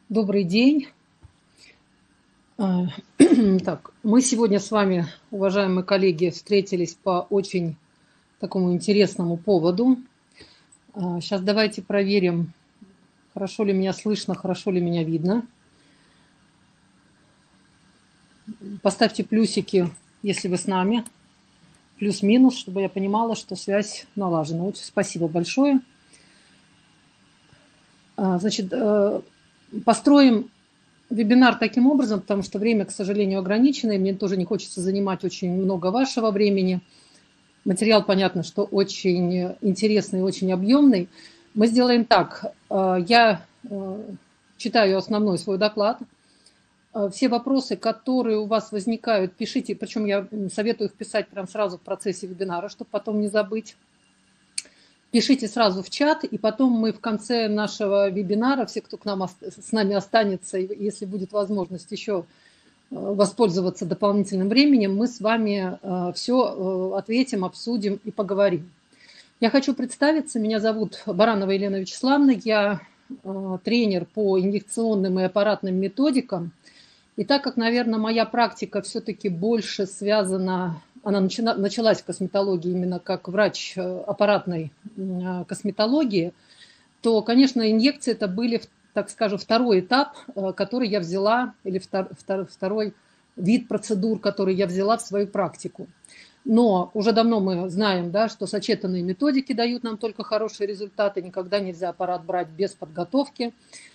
Добрый день. А, Так, мы сегодня с вами, уважаемые коллеги, встретились по очень такому интересному поводу. Сейчас давайте проверим, хорошо ли меня слышно, хорошо ли меня видно. Поставьте плюсики, если вы с нами, плюс-минус, чтобы я понимала, что связь налажена. Очень спасибо большое. Значит, построим вебинар таким образом, потому что время, к сожалению, ограничено, и мне тоже не хочется занимать очень много вашего времени. Материал, понятно, что очень интересный, очень объемный. Мы сделаем так. Я читаю основной свой доклад. Все вопросы, которые у вас возникают, пишите. Причем я советую их писать прямо сразу в процессе вебинара, чтобы потом не забыть. Пишите сразу в чат, и потом мы в конце нашего вебинара, все, кто с нами останется, если будет возможность еще воспользоваться дополнительным временем, мы с вами все ответим, обсудим и поговорим. Я хочу представиться. Меня зовут Баранова Елена Вячеславовна. Я тренер по инъекционным и аппаратным методикам. И так как, наверное, моя практика все-таки больше связана, она началась в косметологии именно как врач аппаратной косметологии, то, конечно, инъекции это были, так скажем, второй этап, который я взяла, или второй вид процедур, который я взяла в свою практику. Но уже давно мы знаем, да, что сочетанные методики дают нам только хорошие результаты, никогда нельзя аппарат брать без подготовки.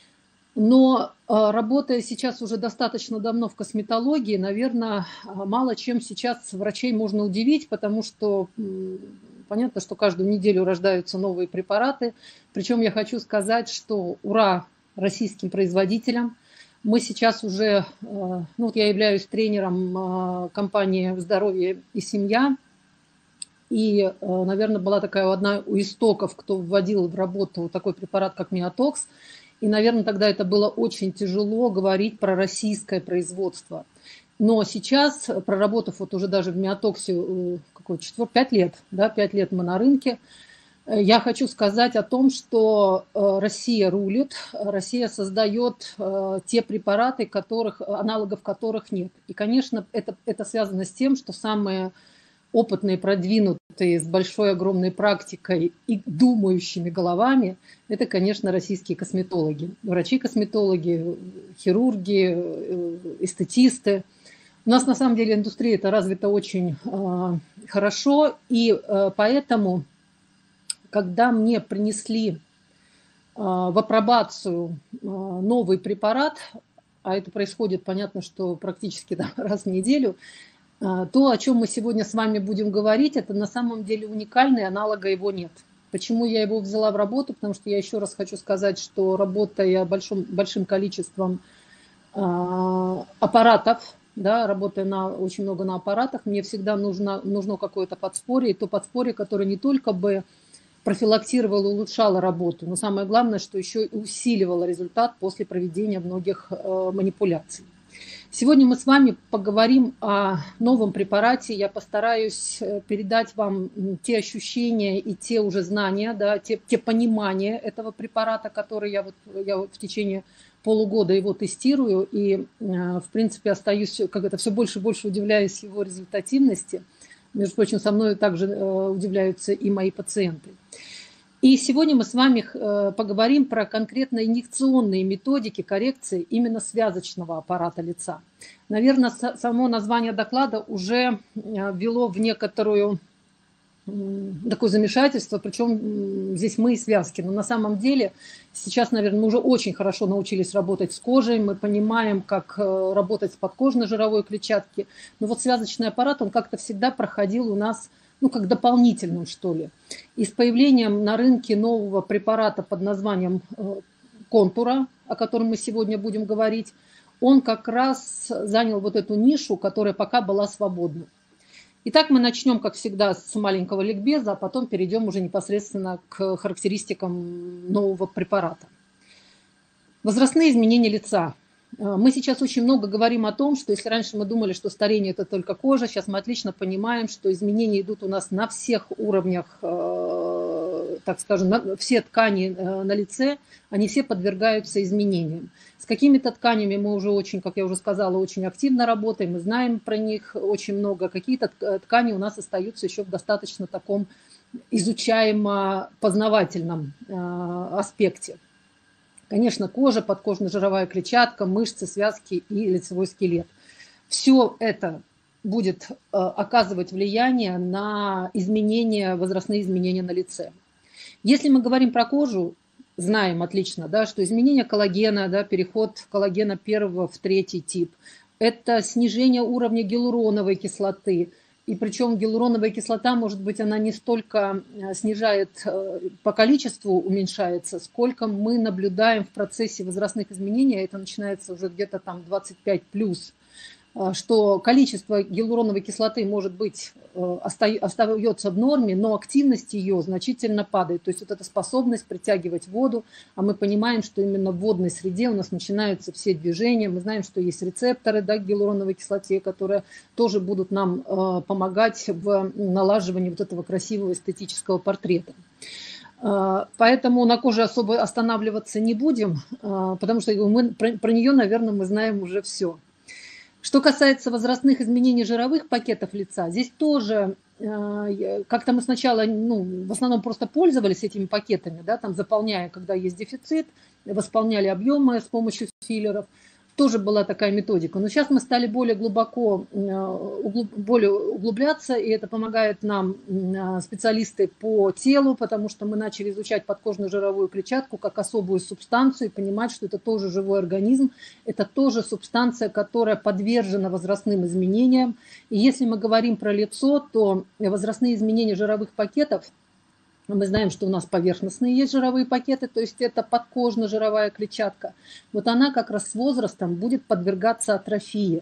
Но работая сейчас уже достаточно давно в косметологии, наверное, мало чем сейчас врачей можно удивить, потому что понятно, что каждую неделю рождаются новые препараты. Причем я хочу сказать, что ура российским производителям. Мы сейчас уже, ну вот я являюсь тренером компании «Здоровье и семья». И, наверное, была такая одна у истоков, кто вводил в работу такой препарат, как Миотокс. И, наверное, тогда это было очень тяжело говорить про российское производство. Но сейчас, проработав вот уже даже в Миотоксе 5 лет, да, 5 лет мы на рынке, я хочу сказать о том, что Россия рулит, Россия создает те препараты, аналогов которых нет. И, конечно, это связано с тем, что самые опытные, продвинутые, с большой, огромной практикой и думающими головами, это, конечно, российские косметологи. Врачи-косметологи, хирурги, эстетисты. У нас, на самом деле, индустрия это развита очень хорошо, и поэтому, когда мне принесли в апробацию новый препарат, а это происходит, понятно, что практически раз в неделю, то, о чем мы сегодня с вами будем говорить, это на самом деле уникальный, аналога его нет. Почему я его взяла в работу? Потому что я еще раз хочу сказать, что работая большим количеством аппаратов, да, работая очень много на аппаратах, мне всегда нужно какое-то подспорье, и то подспорье, которое не только бы профилактировало и улучшало работу, но самое главное, что еще и усиливало результат после проведения многих манипуляций. Сегодня мы с вами поговорим о новом препарате. Я постараюсь передать вам те ощущения и те уже знания, да, те понимания этого препарата, который я в течение полугода его тестирую. И, в принципе, остаюсь, все больше и больше удивляюсь его результативности. Между прочим, со мной также удивляются и мои пациенты. И сегодня мы с вами поговорим про конкретно инъекционные методики коррекции именно связочного аппарата лица. Наверное, само название доклада уже ввело в некоторую такое замешательство, причем здесь мы и связки. Но на самом деле сейчас, наверное, мы уже очень хорошо научились работать с кожей, мы понимаем, как работать с подкожно-жировой клетчаткой. Но вот связочный аппарат, он как-то всегда проходил у нас, как дополнительным, что ли. И с появлением на рынке нового препарата под названием Контура, о котором мы сегодня будем говорить, он как раз занял вот эту нишу, которая пока была свободна. Итак, мы начнем, как всегда, с маленького ликбеза, а потом перейдем уже непосредственно к характеристикам нового препарата. Возрастные изменения лица. Мы сейчас очень много говорим о том, что если раньше мы думали, что старение – это только кожа, сейчас мы отлично понимаем, что изменения идут у нас на всех уровнях так скажем, все ткани на лице, они все подвергаются изменениям. С какими-то тканями мы уже очень, как я уже сказала, очень активно работаем, мы знаем про них очень много. Какие-то ткани у нас остаются еще в достаточно таком изучаемо-познавательном аспекте. Конечно, кожа, подкожно-жировая клетчатка, мышцы, связки и лицевой скелет. Все это будет оказывать влияние на изменения, возрастные изменения на лице. Если мы говорим про кожу, знаем отлично, да, что изменение коллагена, да, переход коллагена первого в третий тип, это снижение уровня гиалуроновой кислоты. И причем гиалуроновая кислота, может быть, она не столько снижает по количеству, уменьшается, сколько мы наблюдаем в процессе возрастных изменений, это начинается уже где-то там 25+, что количество гиалуроновой кислоты, может быть, остается в норме, но активность ее значительно падает. То есть вот эта способность притягивать воду, а мы понимаем, что именно в водной среде у нас начинаются все движения. Мы знаем, что есть рецепторы, да, к гиалуроновой кислоте, которые тоже будут нам помогать в налаживании вот этого красивого эстетического портрета. Поэтому на коже особо останавливаться не будем, потому что мы, про нее, наверное, мы знаем уже все. Что касается возрастных изменений жировых пакетов лица, здесь тоже как-то мы сначала, в основном просто пользовались этими пакетами, да, там заполняя, когда есть дефицит, восполняли объемы с помощью филлеров. Тоже была такая методика. Но сейчас мы стали более глубоко, более углубляться, и это помогает нам специалисты по телу, потому что мы начали изучать подкожно-жировую клетчатку как особую субстанцию и понимать, что это тоже живой организм, это тоже субстанция, которая подвержена возрастным изменениям. И если мы говорим про лицо, то возрастные изменения жировых пакетов, мы знаем, что у нас поверхностные есть жировые пакеты, то есть это подкожно-жировая клетчатка. Вот она как раз с возрастом будет подвергаться атрофии.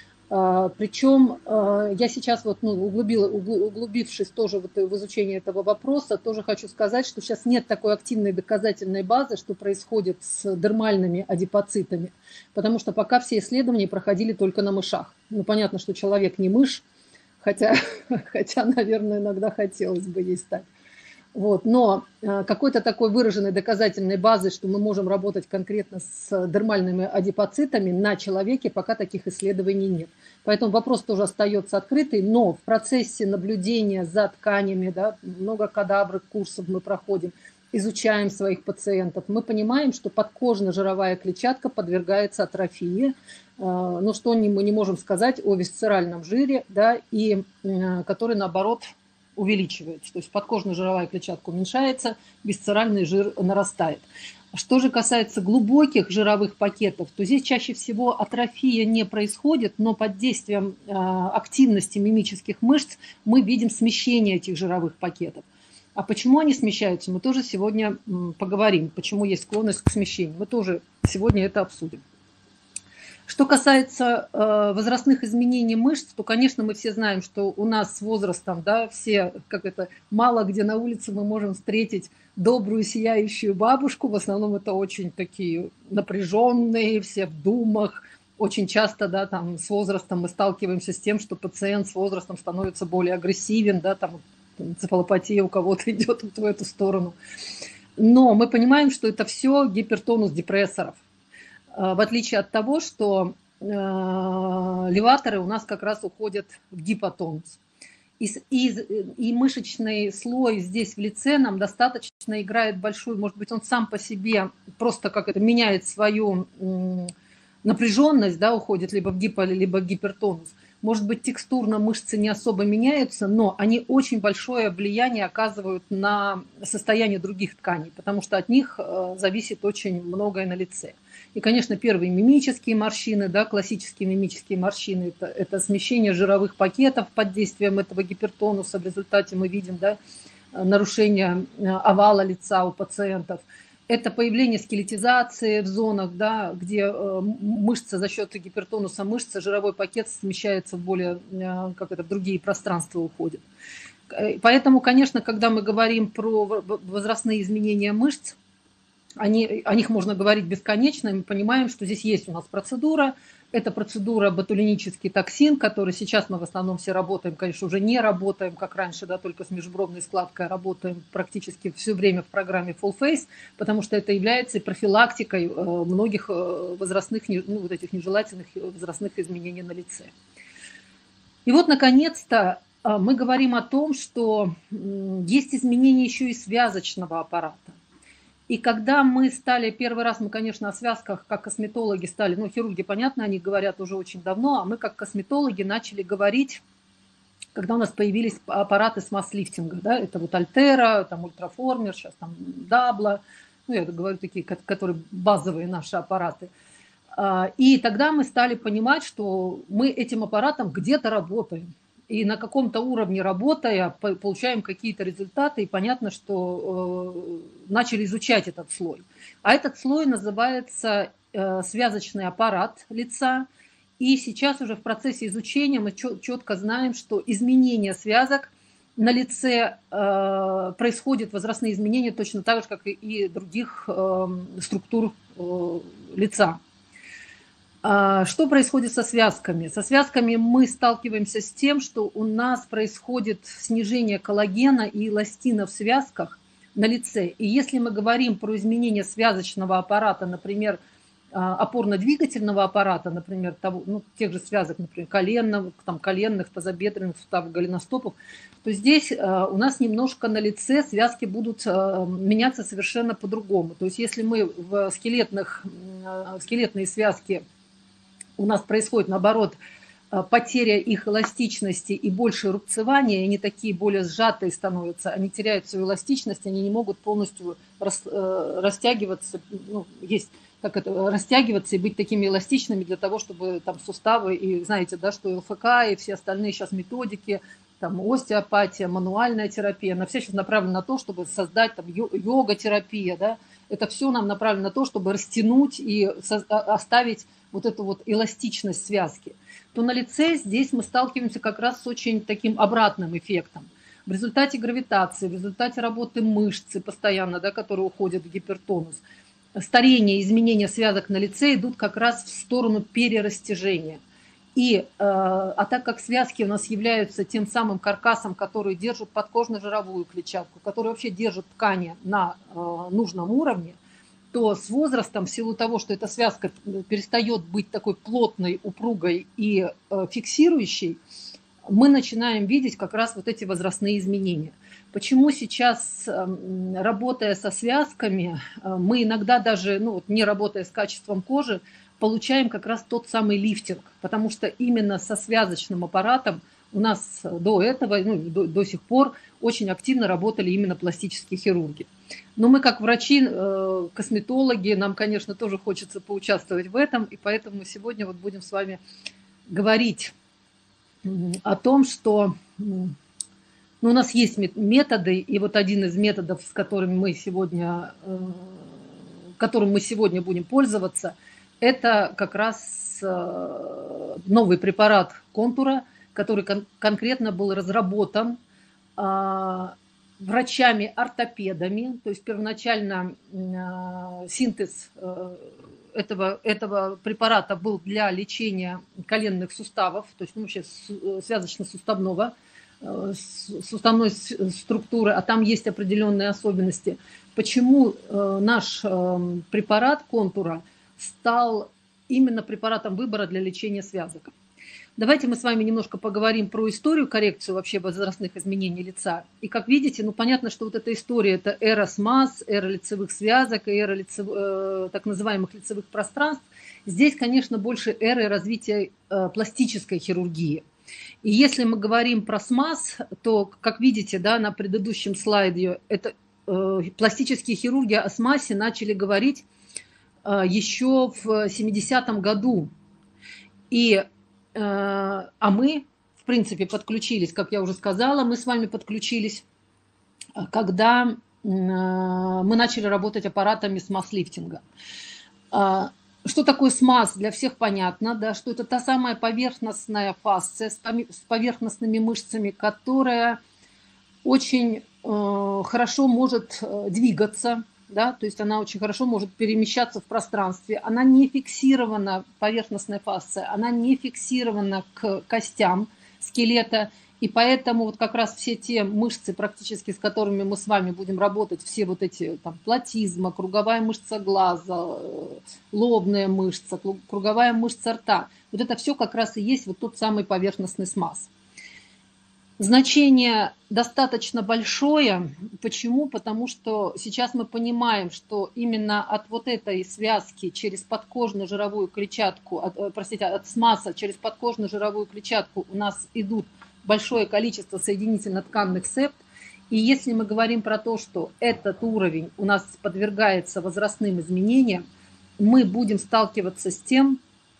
Причем я сейчас, углубившись тоже в изучение этого вопроса, тоже хочу сказать, что сейчас нет такой активной доказательной базы, что происходит с дермальными адипоцитами, потому что пока все исследования проходили только на мышах. Понятно, что человек не мышь, хотя, наверное, иногда хотелось бы ей стать. Но какой-то такой выраженной доказательной базы, что мы можем работать конкретно с дермальными адипоцитами на человеке, пока таких исследований нет. Поэтому вопрос тоже остается открытый, но в процессе наблюдения за тканями, да, много кадаврных курсов мы проходим, изучаем своих пациентов, мы понимаем, что подкожно-жировая клетчатка подвергается атрофии, но что мы не можем сказать о висцеральном жире, да, и который, наоборот, увеличивается. То есть подкожно-жировая клетчатка уменьшается, висцеральный жир нарастает. Что же касается глубоких жировых пакетов, то здесь чаще всего атрофия не происходит, но под действием активности мимических мышц мы видим смещение этих жировых пакетов. А почему они смещаются, мы тоже сегодня поговорим, почему есть склонность к смещению. Мы тоже сегодня это обсудим. Что касается возрастных изменений мышц, то, конечно, мы все знаем, что у нас с возрастом, да, мало где на улице мы можем встретить добрую, сияющую бабушку. В основном это очень такие напряженные, все в думах. Очень часто, да, там, с возрастом мы сталкиваемся с тем, что пациент с возрастом становится более агрессивен, да, там, энцефалопатия у кого-то идет в эту сторону. Но мы понимаем, что это все гипертонус депрессоров. В отличие от того, что леваторы у нас как раз уходят в гипотонус. И мышечный слой здесь в лице нам достаточно играет большую, может быть, он сам по себе просто меняет свою напряженность, да, уходит либо в гипо, либо в гипертонус. Может быть, текстурно мышцы не особо меняются, но они очень большое влияние оказывают на состояние других тканей, потому что от них зависит очень многое на лице. И, конечно, первые мимические морщины, да, классические мимические морщины, это смещение жировых пакетов под действием этого гипертонуса. В результате мы видим, да, нарушение овала лица у пациентов. Это появление скелетизации в зонах, да, где мышца за счет гипертонуса мышцы, жировой пакет смещается в другие пространства уходит. Поэтому, конечно, когда мы говорим про возрастные изменения мышц, о них можно говорить бесконечно, и мы понимаем, что здесь есть у нас процедура, Это процедура ботулинический токсин, который сейчас мы в основном все работаем, конечно, уже не работаем, как раньше, да, только с межбровной складкой, работаем практически все время в программе Full Face, потому что это является профилактикой многих возрастных, ну, вот этих нежелательных возрастных изменений на лице. И вот, наконец-то, мы говорим о том, что есть изменения еще и связочного аппарата. И когда мы стали, первый раз мы, конечно, о связках, как косметологи стали, ну, хирурги, понятно, они говорят уже очень давно, а мы, как косметологи, начали говорить, когда у нас появились аппараты с масс-лифтинга, да, это вот Альтера, там Ультраформер, сейчас там Дабла, ну, я говорю такие, которые базовые наши аппараты. И тогда мы стали понимать, что мы этим аппаратом где-то работаем. И на каком-то уровне работая, получаем какие-то результаты, и понятно, что начали изучать этот слой. А этот слой называется связочный аппарат лица. И сейчас уже в процессе изучения мы четко знаем, что изменение связок на лице происходят, возрастные изменения точно так же, как и других структур лица. Что происходит со связками? Со связками мы сталкиваемся с тем, что у нас происходит снижение коллагена и эластина в связках на лице. И если мы говорим про изменение связочного аппарата, например, опорно-двигательного аппарата, например, тех же связок, например, коленных, тазобедренных суставов, голеностопов, то здесь у нас немножко на лице связки будут меняться совершенно по-другому. То есть если мы в скелетные связки у нас происходит, наоборот, потеря их эластичности и больше рубцевания, они такие более сжатые становятся, они теряют свою эластичность, они не могут полностью растягиваться, ну, растягиваться и быть такими эластичными для того, чтобы там суставы, и знаете, да, что ЛФК и все остальные сейчас методики, там остеопатия, мануальная терапия, она вся сейчас направлена на то, чтобы создать там йога-терапия, да, это все нам направлено на то, чтобы растянуть и оставить вот эту вот эластичность связки, то на лице здесь мы сталкиваемся как раз с очень таким обратным эффектом. В результате гравитации, в результате работы мышцы постоянно, да, которые уходят в гипертонус, старение, изменения связок на лице идут как раз в сторону перерастяжения. А так как связки у нас являются тем самым каркасом, который держит подкожно-жировую клетчатку, который вообще держит ткани на нужном уровне, то с возрастом, в силу того, что эта связка перестает быть такой плотной, упругой и фиксирующей, мы начинаем видеть как раз вот эти возрастные изменения. Почему сейчас, работая со связками, мы иногда даже, ну, не работая с качеством кожи, получаем как раз тот самый лифтинг, потому что именно со связочным аппаратом у нас до этого, ну, до сих пор очень активно работали именно пластические хирурги. Но мы как врачи, косметологи, нам, конечно, тоже хочется поучаствовать в этом, и поэтому сегодня вот будем с вами говорить о том, что у нас есть методы, и вот один из методов, которым мы сегодня будем пользоваться, это как раз новый препарат контура, который конкретно был разработан врачами-ортопедами, то есть первоначально синтез этого препарата был для лечения коленных суставов, то есть вообще связочно-суставной структуры, а там есть определенные особенности. Почему наш препарат контура стал именно препаратом выбора для лечения связок? Давайте мы с вами немножко поговорим про историю, коррекцию вообще возрастных изменений лица. И как видите, ну понятно, что вот эта история – это эра СМАС, эра лицевых связок, эра так называемых лицевых пространств. Здесь, конечно, больше эры развития пластической хирургии. И если мы говорим про СМАС, то, как видите, да, на предыдущем слайде, это пластические хирурги о СМАСе начали говорить еще в 70-м году. А мы, в принципе, подключились, как я уже сказала, мы с вами подключились, когда мы начали работать аппаратами СМАС-лифтинга. Что такое СМАС, для всех понятно, да, что это та самая поверхностная фасция с поверхностными мышцами, которая очень хорошо может двигаться, да, то есть она очень хорошо может перемещаться в пространстве, она не фиксирована, поверхностная фасция, она не фиксирована к костям скелета, и поэтому вот как раз все те мышцы, практически с которыми мы с вами будем работать, все вот эти там платизма, круговая мышца глаза, лобная мышца, круговая мышца рта, вот это все как раз и есть вот тот самый поверхностный смаз. Значение достаточно большое. Почему? Потому что сейчас мы понимаем, что именно от вот этой связки через подкожно-жировую клетчатку, от смаза через подкожно-жировую клетчатку у нас идут большое количество соединительно-тканных септ. И если мы говорим про то, что этот уровень у нас подвергается возрастным изменениям, мы будем сталкиваться с тем,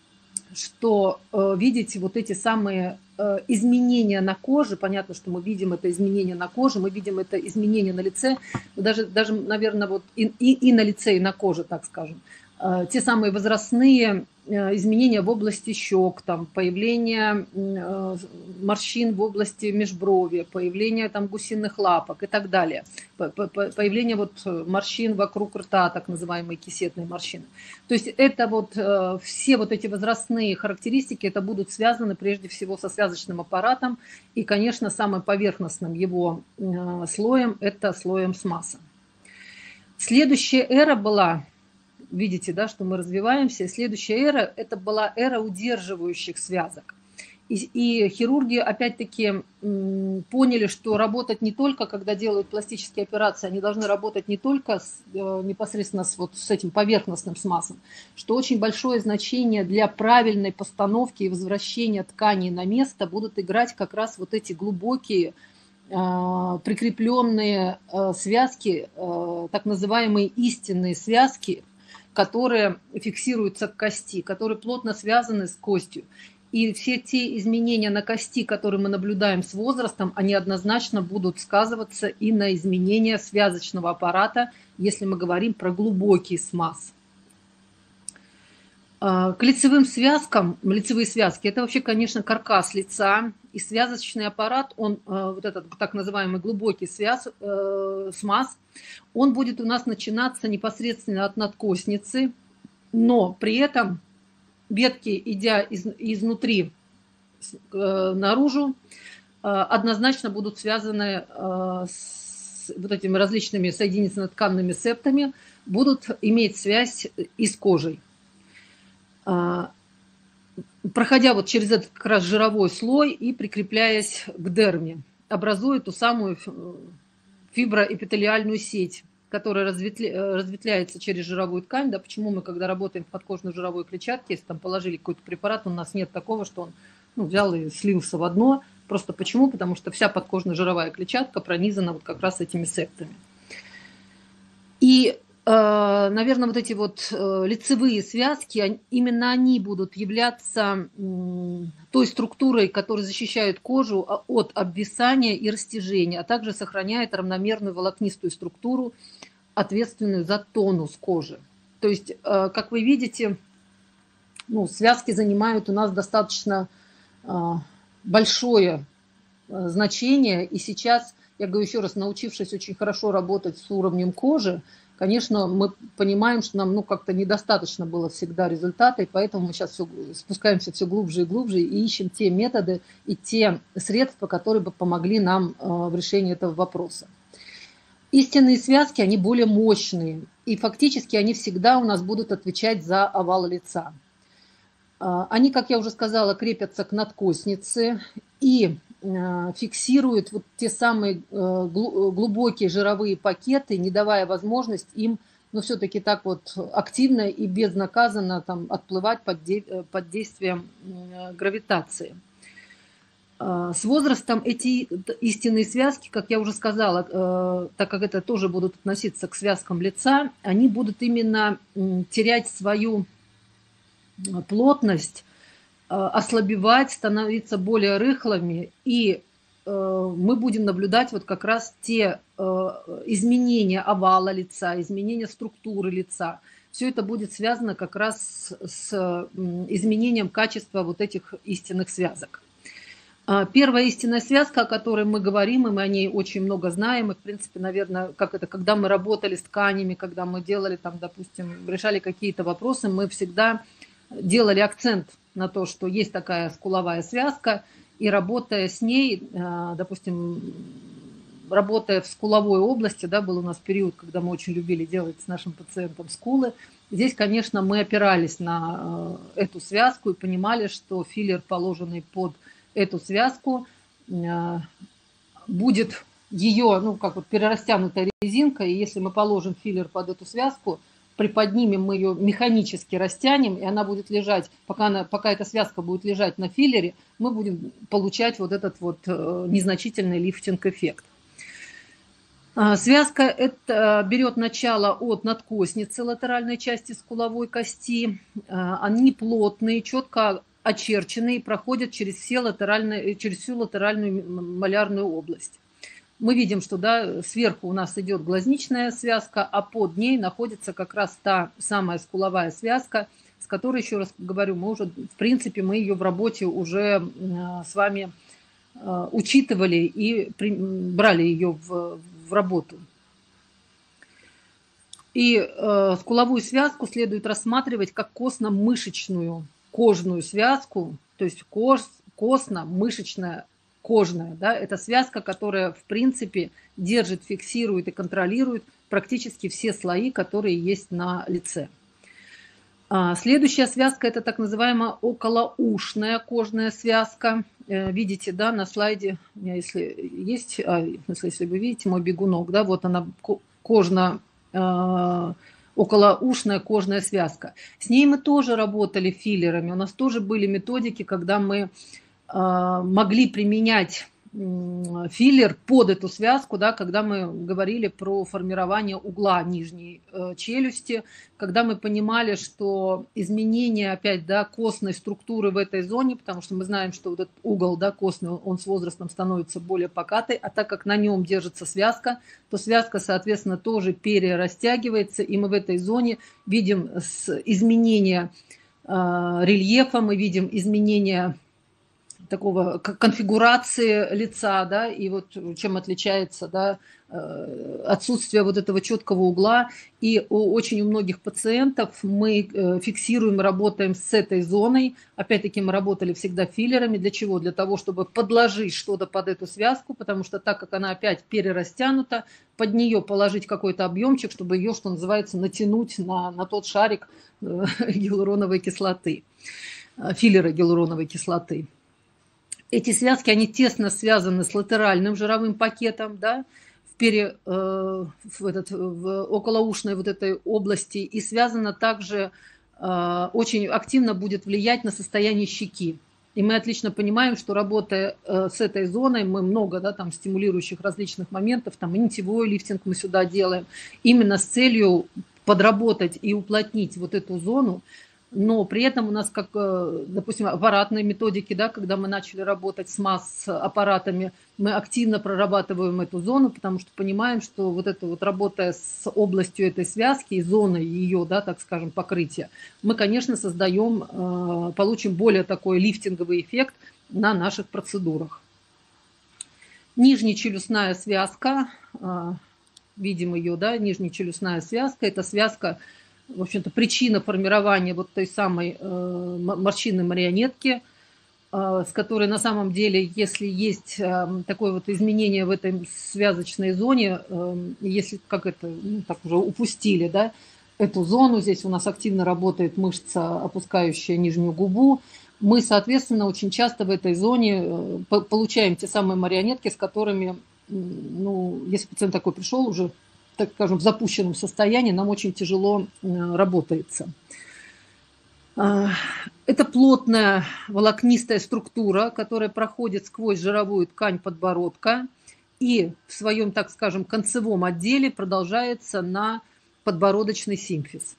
что видите вот эти самые изменения на коже. Понятно, что мы видим это изменение на коже, мы видим это изменение на лице, даже наверное, вот и на лице, и на коже, так скажем. Те самые возрастные изменения в области щек, там, появление морщин в области межброви, появление там гусиных лапок и так далее, появление вот морщин вокруг рта, так называемые кисетные морщины. То есть это вот все вот эти возрастные характеристики, это будут связаны прежде всего со связочным аппаратом и, конечно, самым поверхностным его слоем, это слоем смаза. Следующая эра была... Видите, да, что мы развиваемся. Следующая эра – это была эра удерживающих связок. И хирурги, опять-таки, поняли, что работать не только, когда делают пластические операции, они должны работать не только непосредственно с этим поверхностным смазом, что очень большое значение для правильной постановки и возвращения тканей на место будут играть как раз вот эти глубокие прикрепленные связки, так называемые истинные связки, которые фиксируются к кости, которые плотно связаны с костью. И все те изменения на кости, которые мы наблюдаем с возрастом, они однозначно будут сказываться и на изменения связочного аппарата, если мы говорим про глубокий смаз. К лицевым связкам, лицевые связки, это вообще, конечно, каркас лица, и связочный аппарат, он, вот этот так называемый глубокий смаз, он будет у нас начинаться непосредственно от надкостницы, но при этом ветки, идя изнутри наружу, однозначно будут связаны с вот этими различными соединительно-тканными септами, будут иметь связь и с кожей. Проходя вот через этот как раз жировой слой и прикрепляясь к дерме, образует ту самую фиброэпителиальную сеть, которая разветвляется через жировую ткань. Да, почему мы, когда работаем в подкожно-жировой клетчатке, если там положили какой-то препарат, у нас нет такого, что он взял и слился в одно. Просто почему? Потому что вся подкожно-жировая клетчатка пронизана вот как раз этими септами. И наверное, вот эти вот лицевые связки, именно они будут являться той структурой, которая защищает кожу от обвисания и растяжения, а также сохраняет равномерную волокнистую структуру, ответственную за тонус кожи. То есть, как вы видите, связки занимают у нас достаточно большое значение. И сейчас, я говорю еще раз, научившись очень хорошо работать с уровнем кожи, конечно, мы понимаем, что нам как-то недостаточно было всегда результата, и поэтому мы сейчас спускаемся все глубже и глубже и ищем те методы и те средства, которые бы помогли нам в решении этого вопроса. Истинные связки, они более мощные, и фактически они всегда у нас будут отвечать за овал лица. Они, как я уже сказала, крепятся к надкостнице и фиксируют вот те самые глубокие жировые пакеты, не давая возможность им, все-таки так вот активно и безнаказанно там отплывать под действием гравитации. С возрастом эти истинные связки, как я уже сказала, так как это тоже будут относиться к связкам лица, они будут именно терять свою плотность, ослабевать, становиться более рыхлыми, и мы будем наблюдать вот как раз те изменения овала лица, изменения структуры лица. Все это будет связано как раз с изменением качества вот этих истинных связок. Первая истинная связка, о которой мы говорим, и мы о ней очень много знаем, и, в принципе, наверное, как это, когда мы работали с тканями, когда мы делали, там, допустим, решали какие-то вопросы, мы всегда делали акцент на то, что есть такая скуловая связка, и работая с ней, допустим, работая в скуловой области, да, был у нас период, когда мы очень любили делать с нашим пациентом скулы, здесь, конечно, мы опирались на эту связку и понимали, что филлер, положенный под эту связку, будет ее, ну, как вот перерастянутая резинка, и если мы положим филлер под эту связку, приподнимем, мы ее механически растянем, и она будет лежать, пока эта связка будет лежать на филлере, мы будем получать вот этот вот незначительный лифтинг-эффект. Связка это берет начало от надкостницы латеральной части скуловой кости. Они плотные, четко очерченные, проходят через всю латеральную малярную область. Мы видим, что да, сверху у нас идет глазничная связка, а под ней находится как раз та самая скуловая связка, с которой, еще раз говорю, мы уже, в принципе, мы ее в работе уже с вами учитывали и брали ее в работу. И скуловую связку следует рассматривать как костно-мышечную кожную связку, то есть костно-мышечная кожная. Да, это связка, которая, в принципе, держит, фиксирует и контролирует практически все слои, которые есть на лице. Следующая связка – это так называемая околоушная кожная связка. Видите, да, на слайде, если есть, если вы видите мой бегунок, да, вот она околоушная кожная связка. С ней мы тоже работали филлерами. У нас тоже были методики, когда мы могли применять филлер под эту связку, да, когда мы говорили про формирование угла нижней челюсти, когда мы понимали, что изменение опять, да, костной структуры в этой зоне, потому что мы знаем, что вот этот угол, да, костный, он с возрастом становится более покатой, а так как на нем держится связка, то связка, соответственно, тоже перерастягивается, и мы в этой зоне видим изменение рельефа, мы видим изменение такого конфигурации лица, да, и вот чем отличается, да, отсутствие вот этого четкого угла. И очень у многих пациентов мы фиксируем, работаем с этой зоной. Опять-таки мы работали всегда филлерами. Для чего? Для того, чтобы подложить что-то под эту связку, потому что так как она опять перерастянута, под нее положить какой-то объемчик, чтобы ее, что называется, натянуть на тот шарик гиалуроновой кислоты, филлера гиалуроновой кислоты. Эти связки, они тесно связаны с латеральным жировым пакетом, да, в околоушной вот этой области, и связано также, очень активно будет влиять на состояние щеки. И мы отлично понимаем, что работая с этой зоной, мы много, да, там, стимулирующих различных моментов, там, и нитевой лифтинг мы сюда делаем, именно с целью подработать и уплотнить вот эту зону. Но при этом у нас, как, допустим, аппаратные методики, да, когда мы начали работать с масс-аппаратами, мы активно прорабатываем эту зону, потому что понимаем, что вот это вот работая с областью этой связки и зоной ее, да, так скажем, покрытия, мы, конечно, получим более такой лифтинговый эффект на наших процедурах. Нижнечелюстная связка, видим ее, да, нижнечелюстная связка, это связка, в общем-то, причина формирования вот той самой морщинной марионетки, с которой на самом деле, если есть такое вот изменение в этой связочной зоне, если как это, ну, так уже упустили, да, эту зону, здесь у нас активно работает мышца, опускающая нижнюю губу, мы, соответственно, очень часто в этой зоне получаем те самые марионетки, с которыми, ну, если пациент такой пришел уже, так скажем, в запущенном состоянии, нам очень тяжело работается. Это плотная волокнистая структура, которая проходит сквозь жировую ткань подбородка и в своем, так скажем, концевом отделе продолжается на подбородочный симфиз.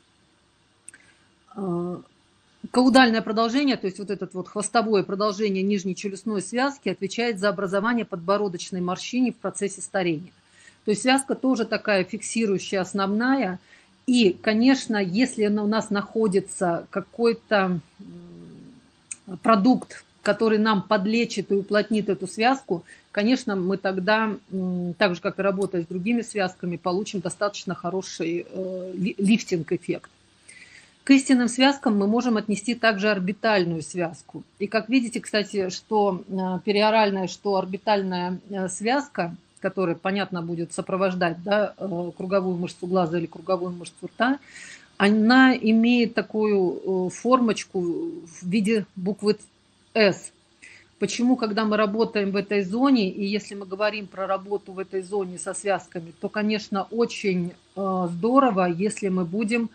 Каудальное продолжение, то есть вот это вот хвостовое продолжение нижней челюстной связки отвечает за образование подбородочной морщины в процессе старения. То есть связка тоже такая фиксирующая, основная. И, конечно, если у нас находится какой-то продукт, который нам подлечит и уплотнит эту связку, конечно, мы тогда, так же, как и работая с другими связками, получим достаточно хороший лифтинг-эффект. К истинным связкам мы можем отнести также орбитальную связку. И как видите, кстати, что периоральная, что орбитальная связка, которая, понятно, будет сопровождать, да, круговую мышцу глаза или круговую мышцу рта, она имеет такую формочку в виде буквы «С». Почему, когда мы работаем в этой зоне, и если мы говорим про работу в этой зоне со связками, то, конечно, очень здорово, если мы будем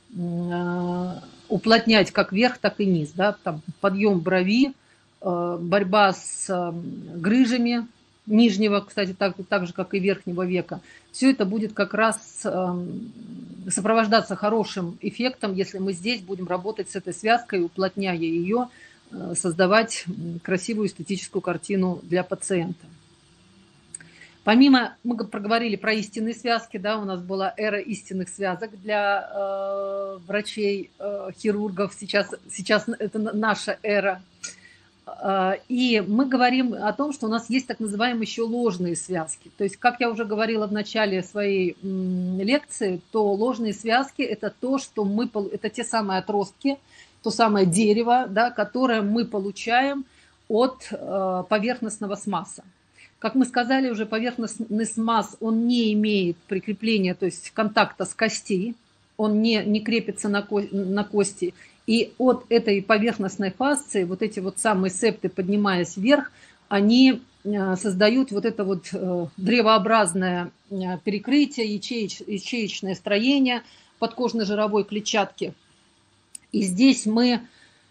уплотнять как верх, так и низ. Да? Там подъем брови, борьба с грыжами нижнего, кстати, так же, как и верхнего века. Все это будет как раз сопровождаться хорошим эффектом, если мы здесь будем работать с этой связкой, уплотняя ее, создавать красивую эстетическую картину для пациента. Помимо, мы проговорили про истинные связки, да, у нас была эра истинных связок для врачей, хирургов, сейчас это наша эра. И мы говорим о том, что у нас есть так называемые еще ложные связки. То есть, как я уже говорила в начале своей лекции, то ложные связки – это то, что это те самые отростки, то самое дерево, да, которое мы получаем от поверхностного смаза. Как мы сказали уже, поверхностный смаз, он не имеет прикрепления, то есть контакта с костей, он не крепится на кости. И от этой поверхностной фасции вот эти вот самые септы, поднимаясь вверх, они создают вот это вот древообразное перекрытие, ячеечное строение подкожно-жировой клетчатки. И здесь мы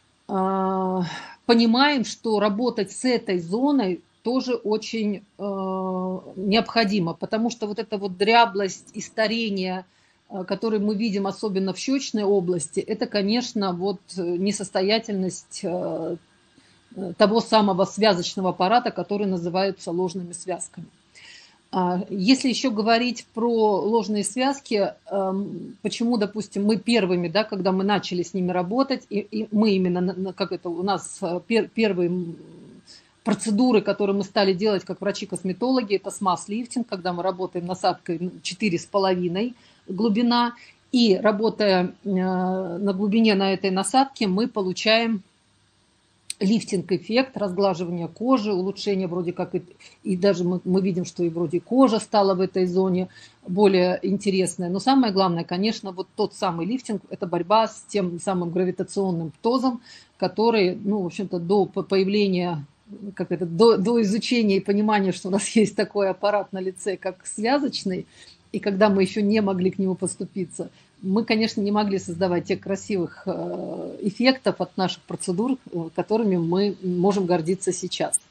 понимаем, что работать с этой зоной тоже очень необходимо, потому что вот эта вот дряблость и старение, которые мы видим особенно в щечной области, это, конечно, вот несостоятельность того самого связочного аппарата, который называется ложными связками. Если еще говорить про ложные связки, почему, допустим, мы первыми, да, когда мы начали с ними работать, и мы именно, как это у нас первые процедуры, которые мы стали делать как врачи-косметологи, это смаз-лифтинг, когда мы работаем насадкой 4,5 глубина, и работая на глубине на этой насадке, мы получаем лифтинг-эффект, разглаживание кожи, улучшение вроде как, и даже мы видим, что и вроде кожа стала в этой зоне более интересная. Но самое главное, конечно, вот тот самый лифтинг, это борьба с тем самым гравитационным птозом, который, ну, в общем-то, до появления, до изучения и понимания, что у нас есть такой аппарат на лице, как связочный, и когда мы еще не могли к нему подступиться, мы, конечно, не могли создавать тех красивых эффектов от наших процедур, которыми мы можем гордиться сейчас.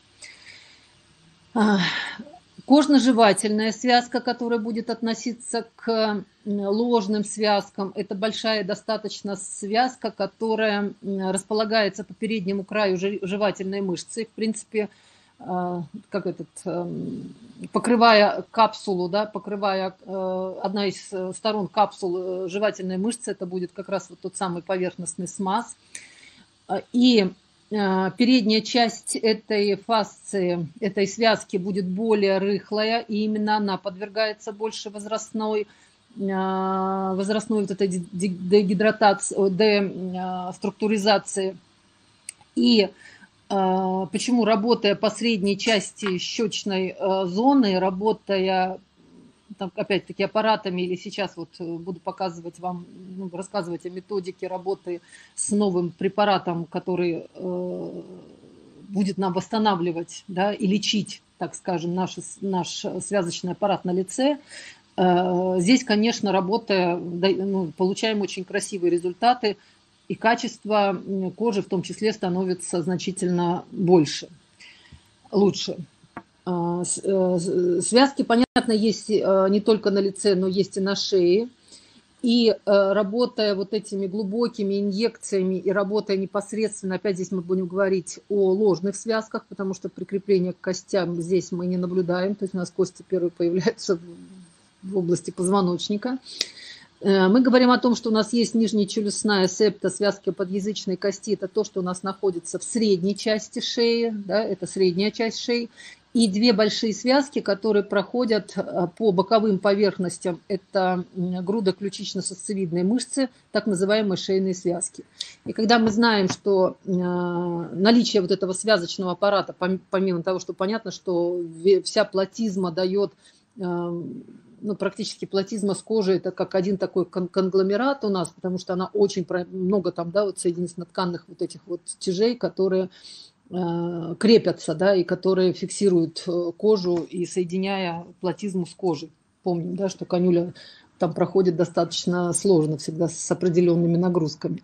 Кожно-жевательная связка, которая будет относиться к ложным связкам, это большая достаточно связка, которая располагается по переднему краю жевательной мышцы. В принципе, покрывая капсулу, да, покрывая одна из сторон капсулы жевательной мышцы, это будет как раз вот тот самый поверхностный смаз. И передняя часть этой фасции, этой связки будет более рыхлая, и именно она подвергается больше возрастной вот этой дегидратации, деструктуризации. И почему, работая по средней части щечной зоны, работая, опять-таки, аппаратами, или сейчас вот буду показывать вам, рассказывать о методике работы с новым препаратом, который будет нам восстанавливать, да, и лечить, так скажем, наш связочный аппарат на лице. Здесь, конечно, работая, получаем очень красивые результаты, и качество кожи в том числе становится значительно лучше. Связки, понятно, есть не только на лице, но есть и на шее. И работая вот этими глубокими инъекциями и работая непосредственно, опять здесь мы будем говорить о ложных связках, потому что прикрепление к костям здесь мы не наблюдаем. То есть у нас кости первые появляются в области позвоночника. Мы говорим о том, что у нас есть нижнечелюстная септа, связки подъязычной кости. Это то, что у нас находится в средней части шеи, да, это средняя часть шеи. И две большие связки, которые проходят по боковым поверхностям. Это грудо-ключично-сосцевидные мышцы, так называемые шейные связки. И когда мы знаем, что наличие вот этого связочного аппарата, помимо того, что понятно, что вся платизма дает... Ну, практически платизма с кожей, это как один такой конгломерат у нас, потому что она очень много там, да, вот соединительно-тканных вот этих вот тяжей, которые крепятся, да, и которые фиксируют кожу и соединяя платизму с кожей. Помним, да, что канюля там проходит достаточно сложно, всегда с определенными нагрузками.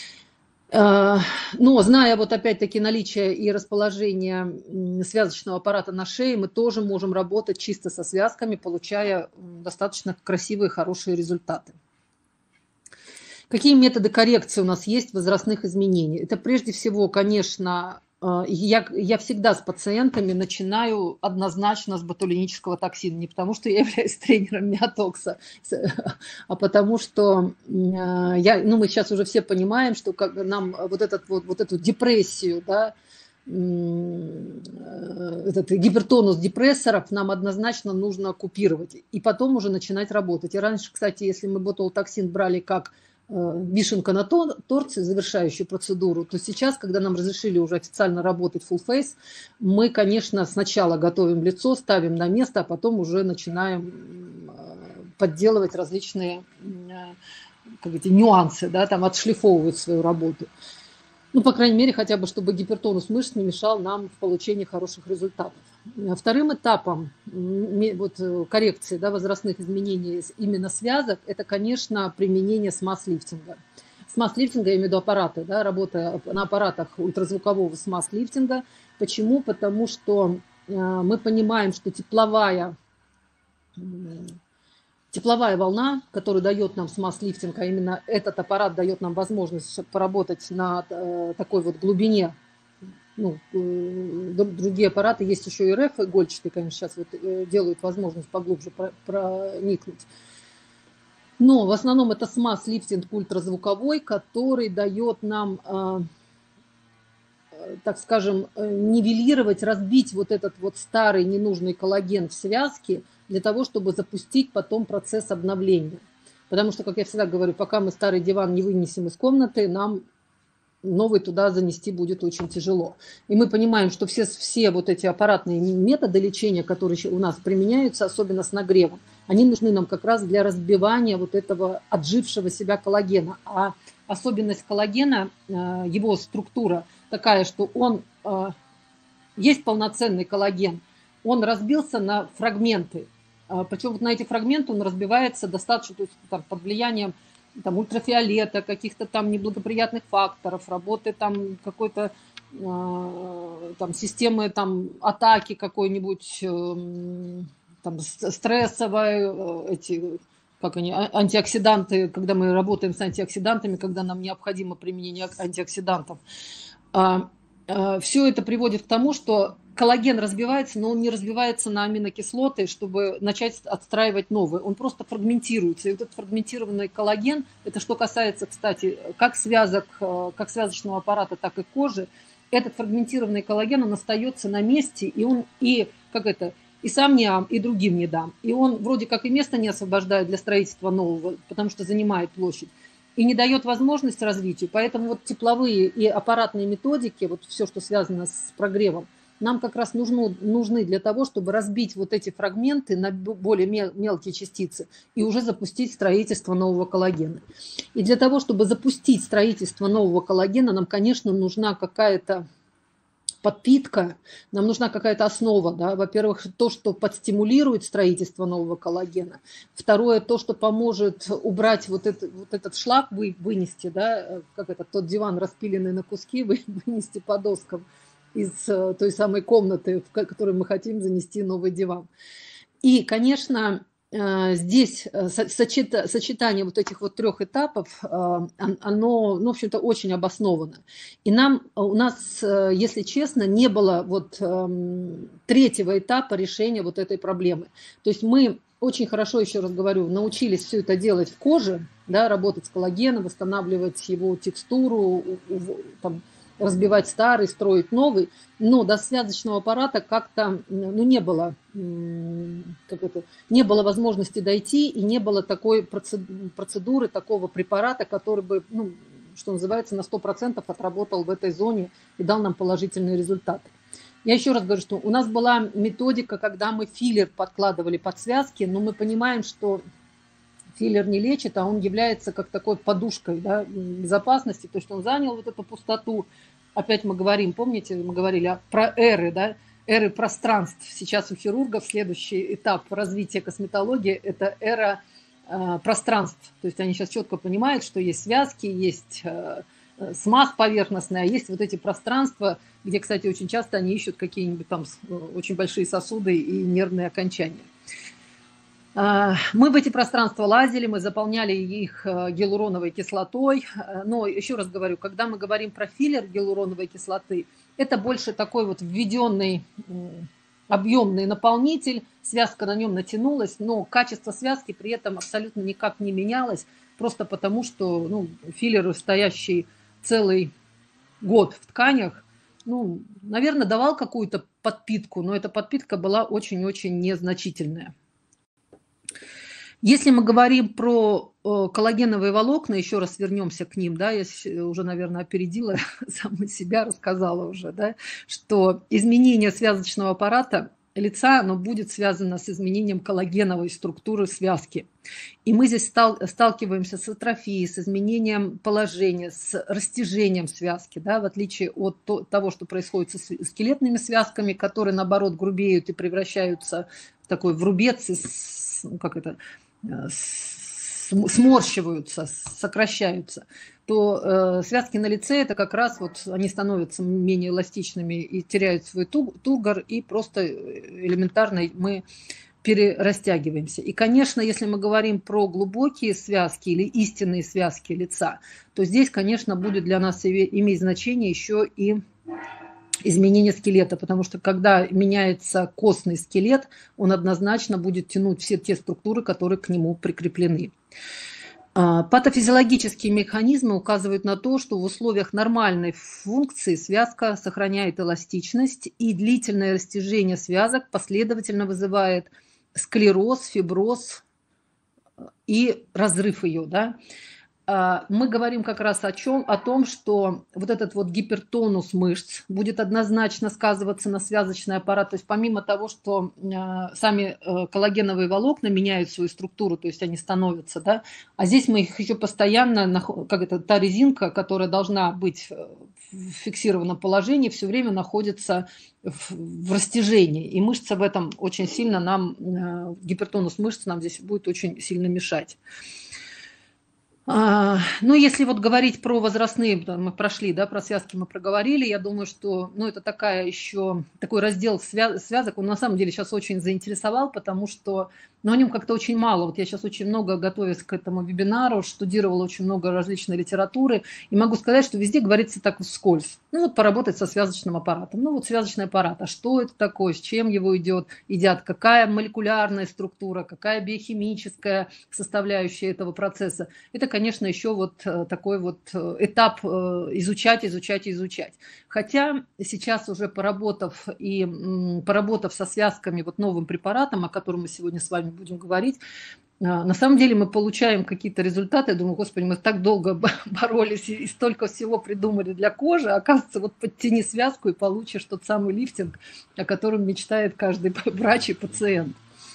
Но зная вот опять-таки наличие и расположение связочного аппарата на шее, мы тоже можем работать чисто со связками, получая достаточно красивые, хорошие результаты. Какие методы коррекции у нас есть возрастных изменений? Это прежде всего, конечно, я всегда с пациентами начинаю однозначно с ботулинического токсина. Не потому, что я являюсь тренером миотокса, а потому что мы сейчас уже все понимаем, что нам вот эту депрессию, да, этот гипертонус депрессоров нам однозначно нужно купировать. И потом уже начинать работать. И раньше, кстати, если мы ботулотоксин брали как вишенка на торте, завершающую процедуру, то сейчас, когда нам разрешили уже официально работать full face, мы, конечно, сначала готовим лицо, ставим на место, а потом уже начинаем подделывать различные нюансы, да, там отшлифовывать свою работу. Ну, по крайней мере, хотя бы, чтобы гипертонус мышц не мешал нам в получении хороших результатов. Вторым этапом коррекции, да, возрастных изменений именно связок, это, конечно, применение смаз-лифтинга. Смаз-лифтинга, я имею в виду аппараты, да, работа на аппаратах ультразвукового смаз-лифтинга. Почему? Потому что мы понимаем, что тепловая волна, которую дает нам смаз-лифтинг, а именно этот аппарат дает нам возможность поработать на такой вот глубине. Ну, другие аппараты, есть еще и РФ игольчатые, конечно, сейчас вот делают возможность поглубже проникнуть. Но в основном это смаз-лифтинг ультразвуковой, который дает нам, так скажем, нивелировать, разбить вот этот вот старый ненужный коллаген в связке, для того, чтобы запустить потом процесс обновления. Потому что, как я всегда говорю, пока мы старый диван не вынесем из комнаты, нам новый туда занести будет очень тяжело. И мы понимаем, что все вот эти аппаратные методы лечения, которые у нас применяются, особенно с нагревом, они нужны нам как раз для разбивания вот этого отжившего себя коллагена. А особенность коллагена, его структура такая, что он есть полноценный коллаген, он разбился на фрагменты. Причем вот на эти фрагменты он разбивается достаточно, то есть там, под влиянием там, ультрафиолета, каких-то там неблагоприятных факторов, работы там какой-то там, системы там, атаки какой-нибудь там, стрессовой, эти, как они, антиоксиданты, когда мы работаем с антиоксидантами, когда нам необходимо применение антиоксидантов. Все это приводит к тому, что коллаген разбивается, но он не разбивается на аминокислоты, чтобы начать отстраивать новые. Он просто фрагментируется. И вот этот фрагментированный коллаген, это что касается, кстати, как связочного аппарата, так и кожи, этот фрагментированный коллаген, он остается на месте, и он и сам не ам, и другим не дам. И он вроде как и место не освобождает для строительства нового, потому что занимает площадь, и не дает возможность развитию. Поэтому вот тепловые и аппаратные методики, вот все, что связано с прогревом, нам как раз нужны для того, чтобы разбить вот эти фрагменты на более мелкие частицы и уже запустить строительство нового коллагена. И для того, чтобы запустить строительство нового коллагена, нам, конечно, нужна какая-то подпитка, нам нужна какая-то основа. Да? Во-первых, то, что подстимулирует строительство нового коллагена. Второе, то, что поможет убрать вот этот шлак, вынести, да? Как тот диван, распиленный на куски, вынести по доскам из той самой комнаты, в которой мы хотим занести новый диван. И, конечно, здесь сочетание вот этих вот трех этапов, оно, в общем-то, очень обосновано. И у нас, если честно, не было вот третьего этапа решения вот этой проблемы. То есть мы очень хорошо, еще раз говорю, научились все это делать в коже, да, работать с коллагеном, восстанавливать его текстуру, там, разбивать старый, строить новый, но до связочного аппарата как-то, ну, не было, не было возможности дойти, и не было такой процедуры, такого препарата, который бы, ну, что называется, на 100% отработал в этой зоне и дал нам положительные результаты. Я еще раз говорю, что у нас была методика, когда мы филлер подкладывали под связки, но мы понимаем, что филлер не лечит, а он является как такой подушкой, да, безопасности, то есть он занял вот эту пустоту. Опять мы говорим, помните, мы говорили про эры, да, эры пространств. Сейчас у хирургов следующий этап развития косметологии – это эра пространств. То есть они сейчас четко понимают, что есть связки, есть смазь поверхностная, а есть вот эти пространства, где, кстати, очень часто они ищут какие-нибудь там очень большие сосуды и нервные окончания. Мы в эти пространства лазили, мы заполняли их гиалуроновой кислотой. Но еще раз говорю, когда мы говорим про филлер гиалуроновой кислоты, это больше такой вот введенный объемный наполнитель, связка на нем натянулась, но качество связки при этом абсолютно никак не менялось, просто потому что, ну, филлер, стоящий целый год в тканях, ну, наверное, давал какую-то подпитку, но эта подпитка была очень-очень незначительная. Если мы говорим про коллагеновые волокна, еще раз вернемся к ним, да, я уже, наверное, опередила саму себя, рассказала уже, да, что изменение связочного аппарата лица, оно будет связано с изменением коллагеновой структуры связки. И мы здесь сталкиваемся с атрофией, с изменением положения, с растяжением связки, да, в отличие от того, что происходит со скелетными связками, которые, наоборот, грубеют и превращаются в такой в рубец, как это, сморщиваются, сокращаются, то связки на лице это как раз вот они становятся менее эластичными и теряют свой тургор, и просто элементарно мы перерастягиваемся. И, конечно, если мы говорим про глубокие связки или истинные связки лица, то здесь, конечно, будет для нас иметь значение еще и изменение скелета, потому что когда меняется костный скелет, он однозначно будет тянуть все те структуры, которые к нему прикреплены. Патофизиологические механизмы указывают на то, что в условиях нормальной функции связка сохраняет эластичность, и длительное растяжение связок последовательно вызывает склероз, фиброз и разрыв ее, да. Мы говорим как раз о том, что вот этот вот гипертонус мышц будет однозначно сказываться на связочный аппарат. То есть помимо того, что сами коллагеновые волокна меняют свою структуру, то есть они становятся, да, а здесь мы их еще постоянно, как это, та резинка, которая должна быть в фиксированном положении, все время находится в растяжении. И мышца в этом очень сильно нам, гипертонус мышц нам здесь будет очень сильно мешать. Ну, если вот говорить про возрастные, мы прошли, да, про связки мы проговорили, я думаю, что, ну, это такой раздел связок, он на самом деле сейчас очень заинтересовал, потому что, ну, о нем как-то очень мало. Вот я сейчас очень много, готовясь к этому вебинару, штудировала очень много различной литературы, и могу сказать, что везде говорится так вскользь. Ну, вот поработать со связочным аппаратом. Ну, вот связочный аппарат, а что это такое, с чем его едят, какая молекулярная структура, какая биохимическая составляющая этого процесса. Это, конечно, еще вот такой вот этап изучать. Хотя сейчас уже поработав со связками, вот новым препаратом, о котором мы сегодня с вами будем говорить, на самом деле мы получаем какие-то результаты. Я думаю, господи, мы так долго боролись и столько всего придумали для кожи. Оказывается, вот подтяни связку и получишь тот самый лифтинг, о котором мечтает каждый врач и пациент.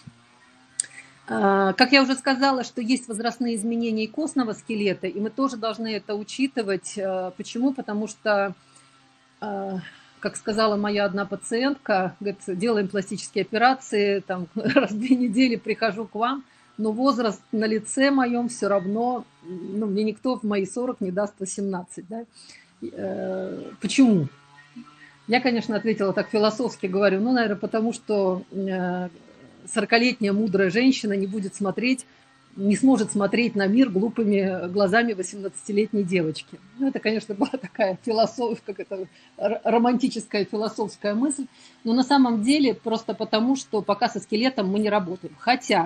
Как я уже сказала, что есть возрастные изменения и костного скелета, и мы тоже должны это учитывать. Почему? Потому что, как сказала моя одна пациентка, говорит, делаем пластические операции, там, раз в 2 недели прихожу к вам, но возраст на лице моем все равно, ну, мне никто в мои 40 не даст 18. Да? Почему? Я, конечно, ответила так философски, говорю, ну, наверное, потому что 40-летняя мудрая женщина не сможет смотреть на мир глупыми глазами 18-летней девочки. Ну, это, конечно, была такая романтическая философская мысль, но на самом деле просто потому, что пока со скелетом мы не работаем. Хотя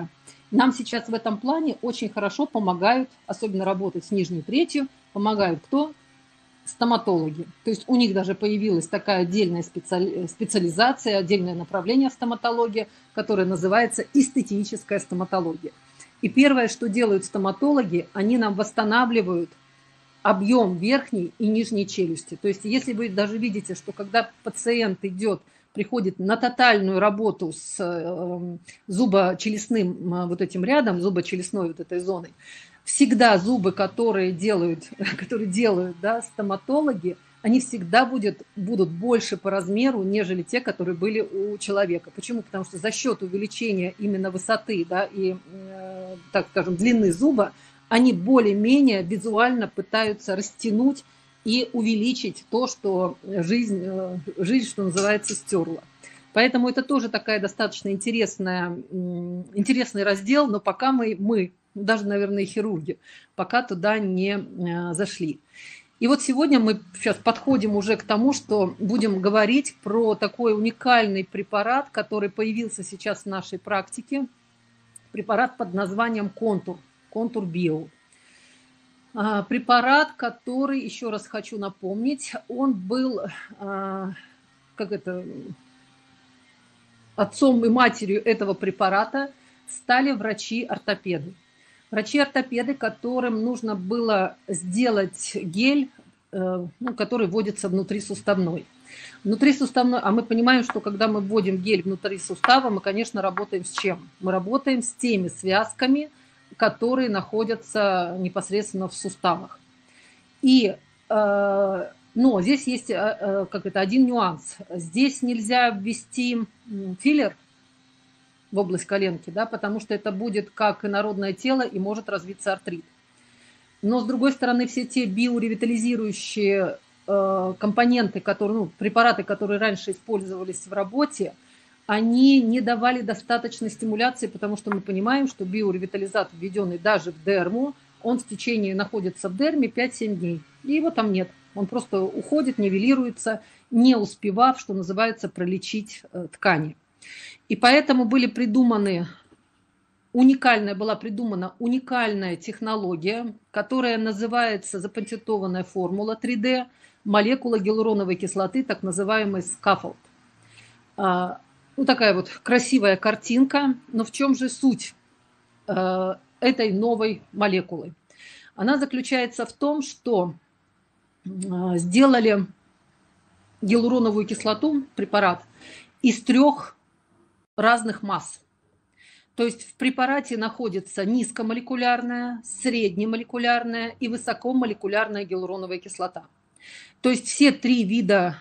Нам сейчас в этом плане очень хорошо помогают, особенно работать с нижней третью, помогают кто? Стоматологи. То есть у них даже появилась такая отдельная специализация, отдельное направление в стоматологии, которое называется эстетическая стоматология. И первое, что делают стоматологи, они нам восстанавливают объем верхней и нижней челюсти. То есть если вы даже видите, что когда пациент приходит на тотальную работу с зубочелюстным вот этим рядом, зубочелюстной вот этой зоной, всегда зубы, которые делают да, стоматологи, они всегда будут больше по размеру, нежели те, которые были у человека. Почему? Потому что за счет увеличения именно высоты, да, и, так скажем, длины зуба, они более-менее визуально пытаются растянуть и увеличить то, что жизнь, что называется, стерла. Поэтому это тоже такая достаточно интересный раздел, но пока мы даже, наверное, хирурги, пока туда не зашли. И вот сегодня мы сейчас подходим уже к тому, что будем говорить про такой уникальный препарат, который появился сейчас в нашей практике. Препарат под названием «Контур», «Контур Био». Препарат, который, еще раз хочу напомнить, он был, отцом и матерью этого препарата стали врачи-ортопеды. Врачи-ортопеды, которым нужно было сделать гель, который вводится внутрисуставной. Внутрисуставной, а мы понимаем, что когда мы вводим гель внутри сустава, мы, конечно, работаем с чем? Мы работаем с теми связками, которые находятся непосредственно в суставах. Но здесь есть один нюанс. Здесь нельзя ввести филлер в область коленки, да, потому что это будет как инородное тело и может развиться артрит. Но, с другой стороны, все те биоревитализирующие компоненты, препараты, которые раньше использовались в работе, они не давали достаточной стимуляции, потому что мы понимаем, что биоревитализатор, введенный даже в дерму, он в течение находится в дерме 5-7 дней. И его там нет. Он просто уходит, нивелируется, не успевав, что называется, пролечить ткани. И поэтому была придумана уникальная технология, которая называется запатентованная формула 3D, молекула гиалуроновой кислоты, так называемый скаффолд. Такая вот красивая картинка. Но в чем же суть этой новой молекулы? Она заключается в том, что сделали гиалуроновую кислоту, препарат, из 3 разных масс. То есть в препарате находится низкомолекулярная, среднемолекулярная и высокомолекулярная гиалуроновая кислота. То есть все 3 вида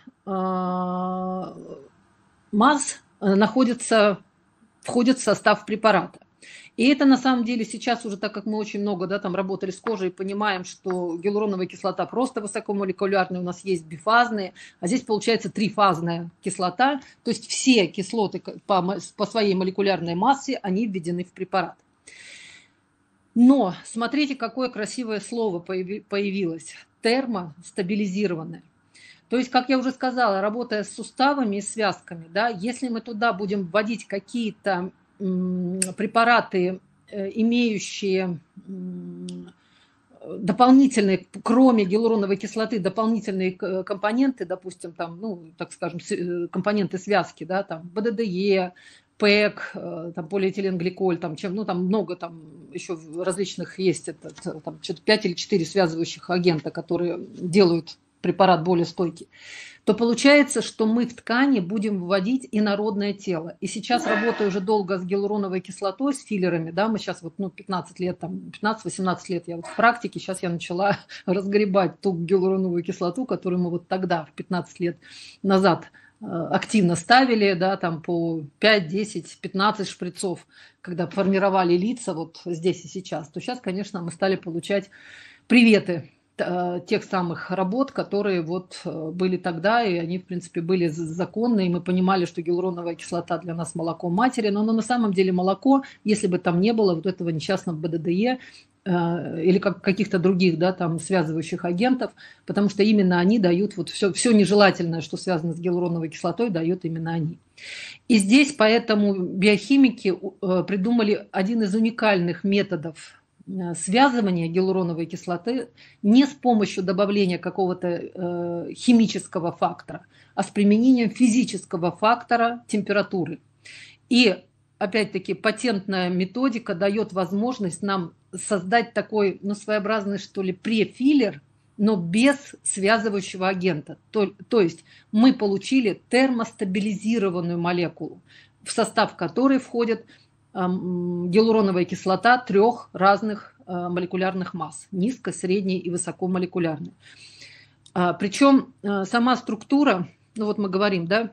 масс входят в состав препарата. И это на самом деле сейчас уже, так как мы очень много работали с кожей, понимаем, что гиалуроновая кислота просто высокомолекулярная, у нас есть бифазные, а здесь получается трифазная кислота. То есть все кислоты по своей молекулярной массе, они введены в препарат. Но смотрите, какое красивое слово появилось. Термостабилизированное. То есть, как я уже сказала, работая с суставами и связками, да, если мы туда будем вводить какие-то препараты, имеющие дополнительные, кроме гиалуроновой кислоты, дополнительные компоненты, допустим, компоненты связки, да, БДДЕ, ПЭК, полиэтиленгликоль, много еще различных есть, 5 или 4 связывающих агента, которые делают препарат более стойкий, то получается, что мы в ткани будем вводить инородное тело. И сейчас, работаю уже долго с гиалуроновой кислотой, с филлерами, да, мы сейчас 15 лет, 15-18 лет я в практике, сейчас я начала разгребать ту гиалуроновую кислоту, которую мы тогда, в 15 лет назад, активно ставили, да, по 5, 10, 15 шприцов, когда формировали лица здесь и сейчас, то сейчас, конечно, мы стали получать приветы тех самых работ, которые вот были тогда, и они, в принципе, были законные, и мы понимали, что гиалуроновая кислота для нас молоко матери, но оно на самом деле молоко, если бы там не было вот этого несчастного БДДЕ или каких-то других, да, там связывающих агентов, потому что именно они дают вот все нежелательное, что связано с гиалуроновой кислотой, дают именно они. И здесь поэтому биохимики придумали один из уникальных методов связывания гиалуроновой кислоты не с помощью добавления какого-то химического фактора, а с применением физического фактора температуры. И опять-таки патентная методика дает возможность нам создать такой, ну, своеобразный, что ли, префиллер, но без связывающего агента. То есть мы получили термостабилизированную молекулу, в состав которой входит гиалуроновая кислота 3 разных молекулярных масс: низко, средней и высокомолекулярной. Причем сама структура, ну вот мы говорим, да,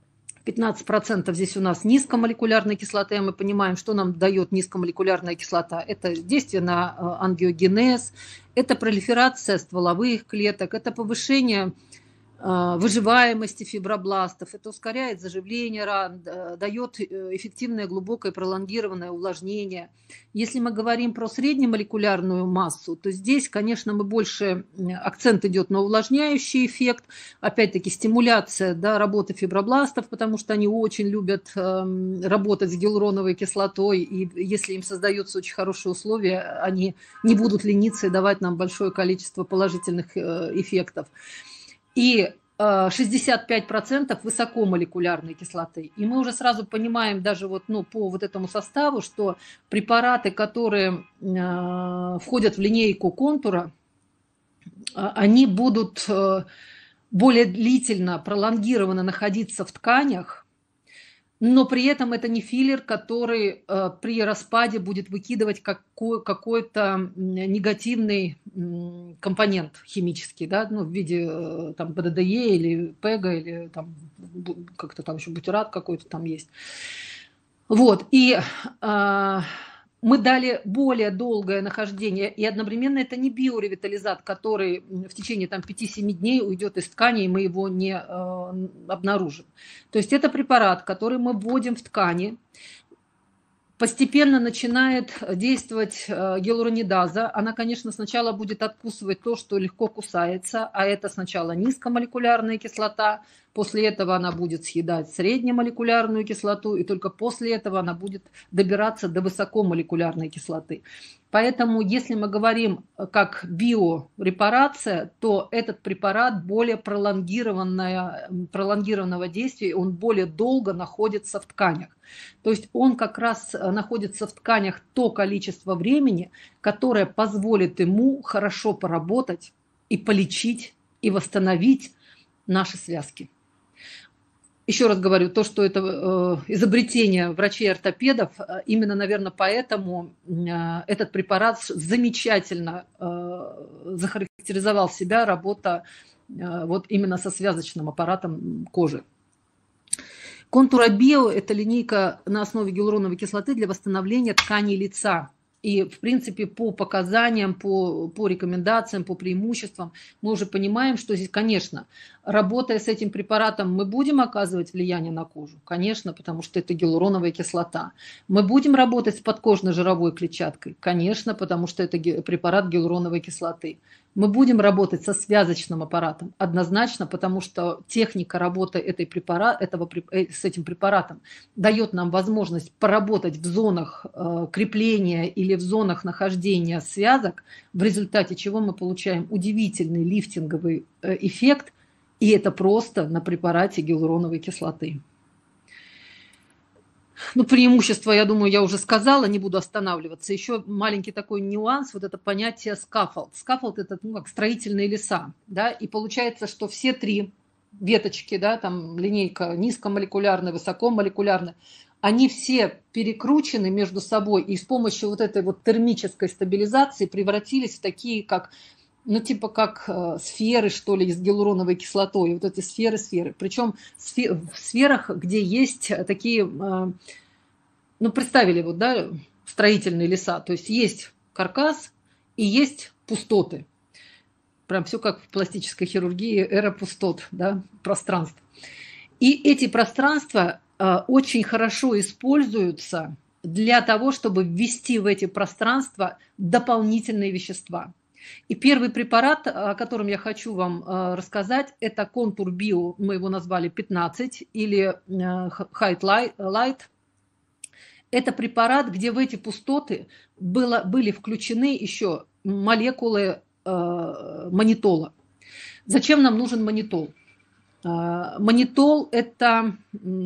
15% здесь у нас низкомолекулярной кислоты, мы понимаем, что нам дает низкомолекулярная кислота. Это действие на ангиогенез, это пролиферация стволовых клеток, это повышение выживаемости фибробластов, это ускоряет заживление ран, дает эффективное глубокое пролонгированное увлажнение. Если мы говорим про среднемолекулярную массу, то здесь, конечно, мы больше акцент идет на увлажняющий эффект, опять-таки стимуляция, да, работы фибробластов, потому что они очень любят работать с гиалуроновой кислотой, и если им создаются очень хорошие условия, они не будут лениться и давать нам большое количество положительных эффектов. И 65% высокомолекулярной кислоты. И мы уже сразу понимаем даже вот, ну, по вот этому составу, что препараты, которые входят в линейку контура, они будут более длительно, пролонгированно находиться в тканях, но при этом это не филлер, который при распаде будет выкидывать какой-то негативный компонент химический, да, ну, в виде там БДДЕ или ПЭГа, или там как-то там еще бутират какой-то там есть. Вот, и мы дали более долгое нахождение, и одновременно это не биоревитализат, который в течение там 5-7 дней уйдет из ткани, и мы его не обнаружим. То есть это препарат, который мы вводим в ткани, постепенно начинает действовать гиалуронидаза. Она, конечно, сначала будет откусывать то, что легко кусается, а это сначала низкомолекулярная кислота, после этого она будет съедать среднемолекулярную кислоту, и только после этого она будет добираться до высокомолекулярной кислоты. Поэтому, если мы говорим как биорепарация, то этот препарат более пролонгированного действия, он более долго находится в тканях. То есть он как раз находится в тканях то количество времени, которое позволит ему хорошо поработать и полечить, и восстановить наши связки. Еще раз говорю, то, что это изобретение врачей-ортопедов, именно, наверное, поэтому этот препарат замечательно захарактеризовал себя, работа вот именно со связочным аппаратом кожи. Контура Био – это линейка на основе гиалуроновой кислоты для восстановления тканей лица. И, в принципе, по показаниям, по рекомендациям, по преимуществам мы уже понимаем, что здесь, конечно, работая с этим препаратом, мы будем оказывать влияние на кожу, конечно, потому что это гиалуроновая кислота. Мы будем работать с подкожно-жировой клетчаткой, конечно, потому что это препарат гиалуроновой кислоты. Мы будем работать со связочным аппаратом, однозначно, потому что техника работы с этим препаратом дает нам возможность поработать в зонах крепления или в зонах нахождения связок, в результате чего мы получаем удивительный лифтинговый эффект, и это просто на препарате гиалуроновой кислоты. Ну, преимущество, я думаю, я уже сказала, не буду останавливаться. Еще маленький такой нюанс, вот это понятие скаффолд. Скаффолд – это, ну, как строительные леса, да, и получается, что все 3 веточки, да, там линейка низкомолекулярная, высокомолекулярная, они все перекручены между собой и с помощью вот этой вот термической стабилизации превратились в такие, как, ну, типа как сферы, что ли, с гиалуроновой кислотой. Вот эти сферы. Причем в сферах, где есть такие, ну, представили, вот, да, строительные леса. То есть есть каркас и есть пустоты. прям все как в пластической хирургии, эра пустот, да, пространств. И эти пространства очень хорошо используются для того, чтобы ввести в эти пространства дополнительные вещества. И первый препарат, о котором я хочу вам рассказать, это Contour Bio, мы его назвали 15, или Height Light. Это препарат, где в эти пустоты были включены еще молекулы манитола. Зачем нам нужен манитол? Манитол – это,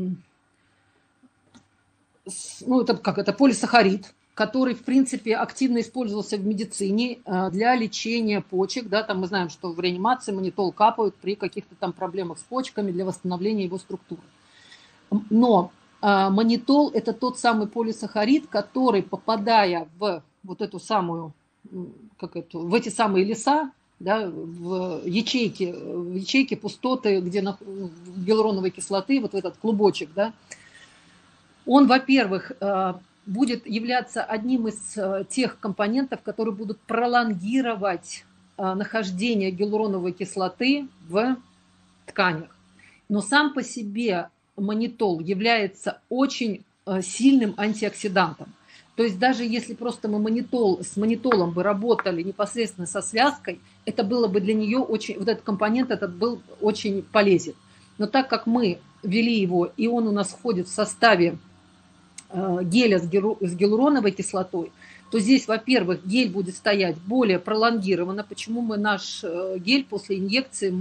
это полисахарид, который, в принципе, активно использовался в медицине для лечения почек. Да, там мы знаем, что в реанимации манитол капают при каких-то там проблемах с почками для восстановления его структуры. Но манитол – это тот самый полисахарид, который, попадая в вот эту самую, в эти самые леса, да, в ячейки пустоты, где гиалуроновой кислоты, вот в этот клубочек, да, он, во-первых, будет являться одним из тех компонентов, которые будут пролонгировать нахождение гиалуроновой кислоты в тканях. Но сам по себе манитол является очень сильным антиоксидантом. То есть даже если просто мы с манитолом бы работали непосредственно со связкой, это было бы для нее очень, вот этот компонент этот был очень полезен. Но так как мы ввели его, и он у нас входит в составе геля с гиалуроновой кислотой, то здесь, во-первых, гель будет стоять более пролонгированно. Почему мы наш гель после инъекции,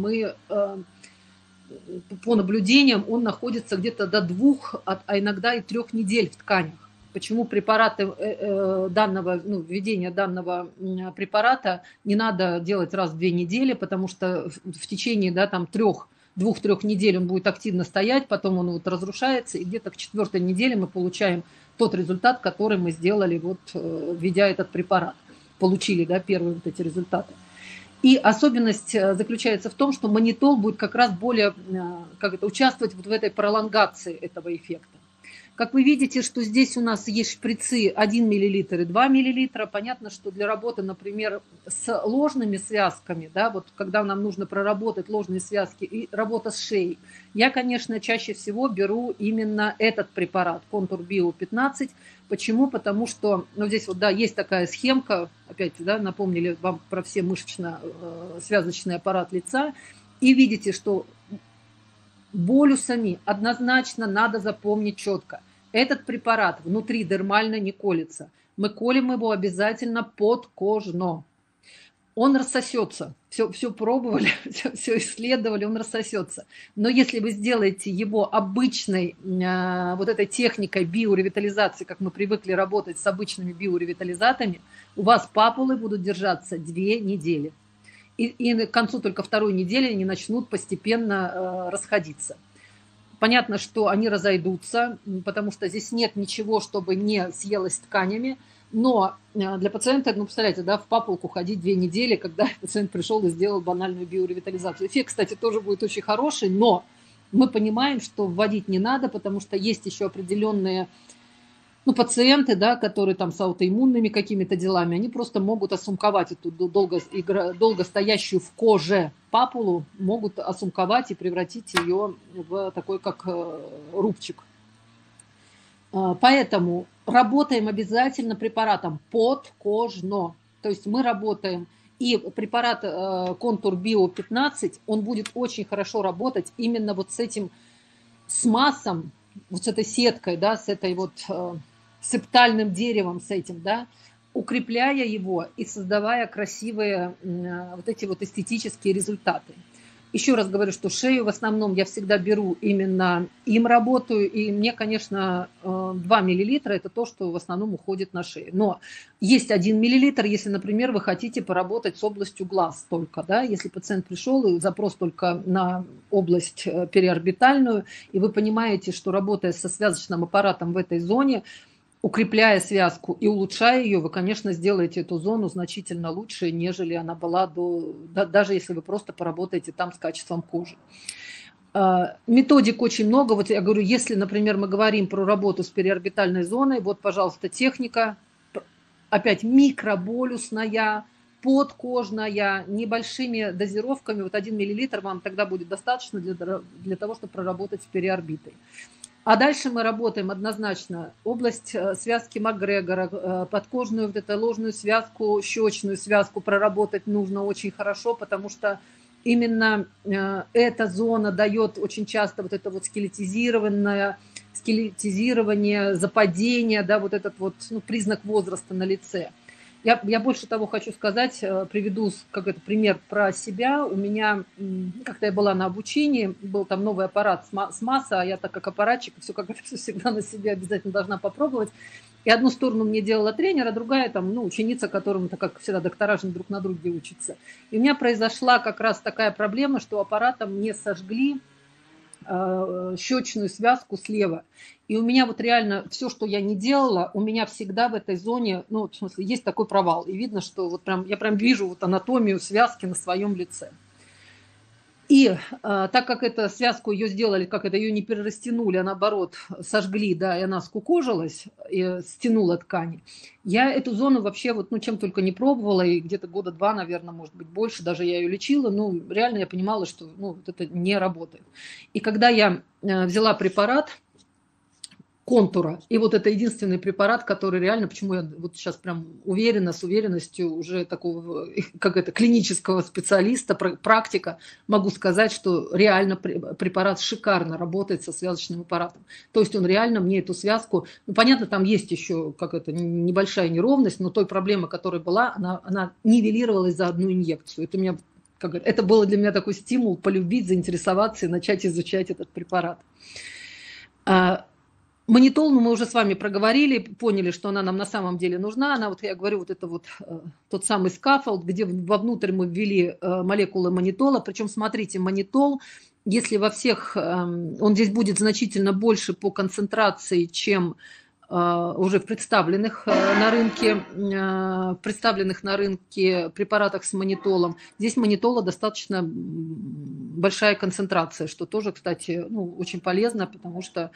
по наблюдениям, он находится где-то до 2, а иногда и 3 недель в тканях. Почему препараты введение данного препарата не надо делать раз в 2 недели, потому что в течение 2-3 недель он будет активно стоять, потом он вот разрушается, и где-то к 4-й неделе мы получаем тот результат, который мы сделали, введя этот препарат. Получили, первые вот эти результаты. И особенность заключается в том, что манитол будет как раз более участвовать в этой пролонгации этого эффекта. Как вы видите, что здесь у нас есть шприцы 1 мл и 2 мл. Понятно, что для работы, например, с ложными связками, когда нам нужно проработать ложные связки и работа с шеей, я, конечно, чаще всего беру именно этот препарат, Contour Bio 15. Почему? Потому что здесь есть такая схемка, опять напомнили вам про все мышечно-связочный аппарат лица, и видите, что болюсами однозначно надо запомнить четко. Этот препарат внутри дермально не колется. Мы колем его обязательно подкожно. Он рассосется. Все пробовали, все исследовали, он рассосется. Но если вы сделаете его обычной этой техникой биоревитализации, как мы привыкли работать с обычными биоревитализаторами, у вас папулы будут держаться 2 недели. И к концу только 2-й недели они начнут постепенно расходиться. Понятно, что они разойдутся, потому что здесь нет ничего, чтобы не съелось тканями. Но для пациента, представляете, в папулку ходить 2 недели, когда пациент пришел и сделал банальную биоревитализацию. Эффект, кстати, тоже будет очень хороший, но мы понимаем, что вводить не надо, потому что есть еще определенные пациенты, которые там с аутоиммунными какими-то делами, они просто могут осумковать эту долго стоящую в коже папулу, могут осумковать и превратить ее в такой, как рубчик. Поэтому работаем обязательно препаратом подкожно. То есть мы работаем, и препарат Contour Bio 15, он будет очень хорошо работать именно с этим смасом, с этой сеткой, с этой септальным деревом, с этим, укрепляя его и создавая красивые эти эстетические результаты. Еще раз говорю, что шею в основном я всегда беру именно им работаю, и мне, конечно, 2 мл это то, что в основном уходит на шею. Но есть 1 мл, если, например, вы хотите поработать с областью глаз только, если пациент пришел и запрос только на область периорбитальную, и вы понимаете, что работая со связочным аппаратом в этой зоне, укрепляя связку и улучшая ее, вы, конечно, сделаете эту зону значительно лучше, нежели она была даже если вы просто поработаете там с качеством кожи. Методик очень много. Я говорю, если, например, мы говорим про работу с периорбитальной зоной, пожалуйста, техника, опять микроболюсная, подкожная, небольшими дозировками. Вот 1 мл вам тогда будет достаточно для того, чтобы проработать с периорбитой. А дальше мы работаем однозначно область связки Макгрегора, подкожную вот эту ложную связку, щечную связку проработать нужно очень хорошо, потому что именно эта зона дает очень часто вот это вот скелетизирование, западение, да, вот этот вот, ну, признак возраста на лице. Я больше того хочу сказать, приведу как это, пример про себя. У меня, когда я была на обучении, был там новый аппарат с масса, а я так как аппаратчик, все как это все всегда на себе обязательно должна попробовать. И одну сторону мне делала тренер, а другая там, ну, ученица, которым, так как всегда доктора же друг на друге учатся. И у меня произошла как раз такая проблема, что аппаратом мне сожгли щечную связку слева. И у меня вот реально все, что я не делала, у меня всегда в этой зоне, ну, в смысле, есть такой провал. И видно, что вот прям, я прям вижу вот анатомию связки на своем лице. И так как эту связку ее сделали, как это, ее не перерастянули, а наоборот сожгли, да, и она скукожилась, и стянула ткани, я эту зону вообще вот, ну, чем только не пробовала, и где-то года 2, наверное, может быть, больше, даже я ее лечила, ну, реально я понимала, что, ну, вот это не работает. И когда я взяла препарат контура, и вот это единственный препарат, который реально, почему я вот сейчас прям уверена, с уверенностью уже такого, как это, клинического специалиста, практика, могу сказать, что реально препарат шикарно работает со связочным аппаратом. То есть он реально мне эту связку, ну, понятно, там есть еще как это, небольшая неровность, но той проблемы, которая была, она нивелировалась за одну инъекцию. Это меня, как это было для меня такой стимул полюбить, заинтересоваться и начать изучать этот препарат. Манитол, ну, мы уже с вами проговорили, поняли, что она нам на самом деле нужна. Она, вот я говорю, вот это вот тот самый скаффолд, где вовнутрь мы ввели молекулы манитола. Причем, смотрите, манитол, если во всех, он здесь будет значительно больше по концентрации, чем уже в представленных на рынке препаратах с манитолом. Здесь манитола достаточно большая концентрация, что тоже, кстати, ну, очень полезно, потому что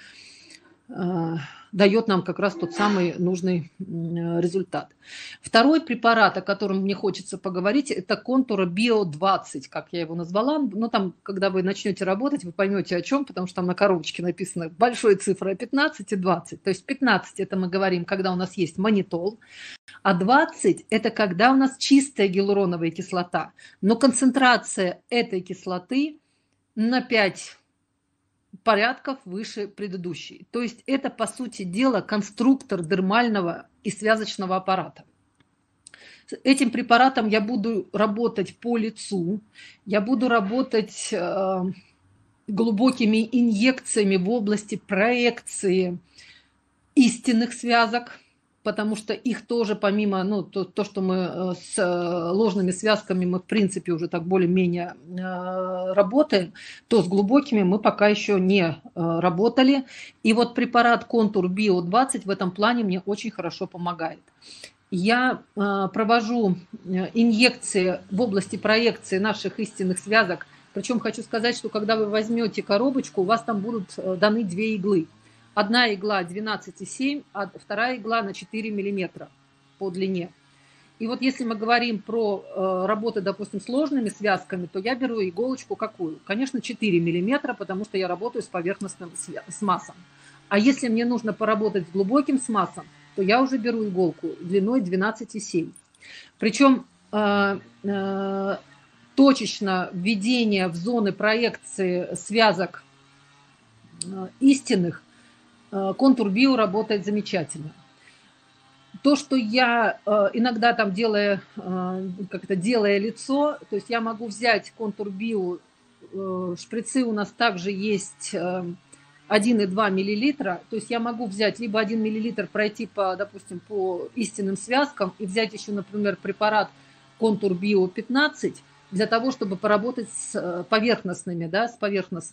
дает нам как раз тот самый нужный результат. Второй препарат, о котором мне хочется поговорить, это Контура Био 20, как я его назвала. Но там, когда вы начнете работать, вы поймете о чем, потому что там на коробочке написано большой цифрой 15 и 20. То есть 15 это мы говорим, когда у нас есть манитол, а 20 это когда у нас чистая гиалуроновая кислота. Но концентрация этой кислоты на 5 порядков выше предыдущей. То есть это, по сути дела, конструктор дермального и связочного аппарата. С этим препаратом я буду работать по лицу, я буду работать глубокими инъекциями в области проекции истинных связок, потому что их тоже помимо, ну, то, что мы с ложными связками мы в принципе уже так более-менее работаем, то с глубокими мы пока еще не работали. И вот препарат Контур Био 20 в этом плане мне очень хорошо помогает. Я провожу инъекции в области проекции наших истинных связок. Причем хочу сказать, что когда вы возьмете коробочку, у вас там будут даны 2 иглы. Одна игла 12,7, а вторая игла на 4 мм по длине. И вот если мы говорим про работы, допустим, с ложными связками, то я беру иголочку какую? Конечно, 4 мм, потому что я работаю с поверхностным смазом. А если мне нужно поработать с глубоким смазом, то я уже беру иголку длиной 12,7. Причем точечно введение в зоны проекции связок истинных Контур Био работает замечательно. То, что я иногда там делая лицо, то есть я могу взять Контур Био, шприцы у нас также есть 1,2 мл, то есть я могу взять либо 1 мл пройти допустим, по истинным связкам и взять еще, например, препарат Контур Био 15 для того, чтобы поработать с поверхностными, да, с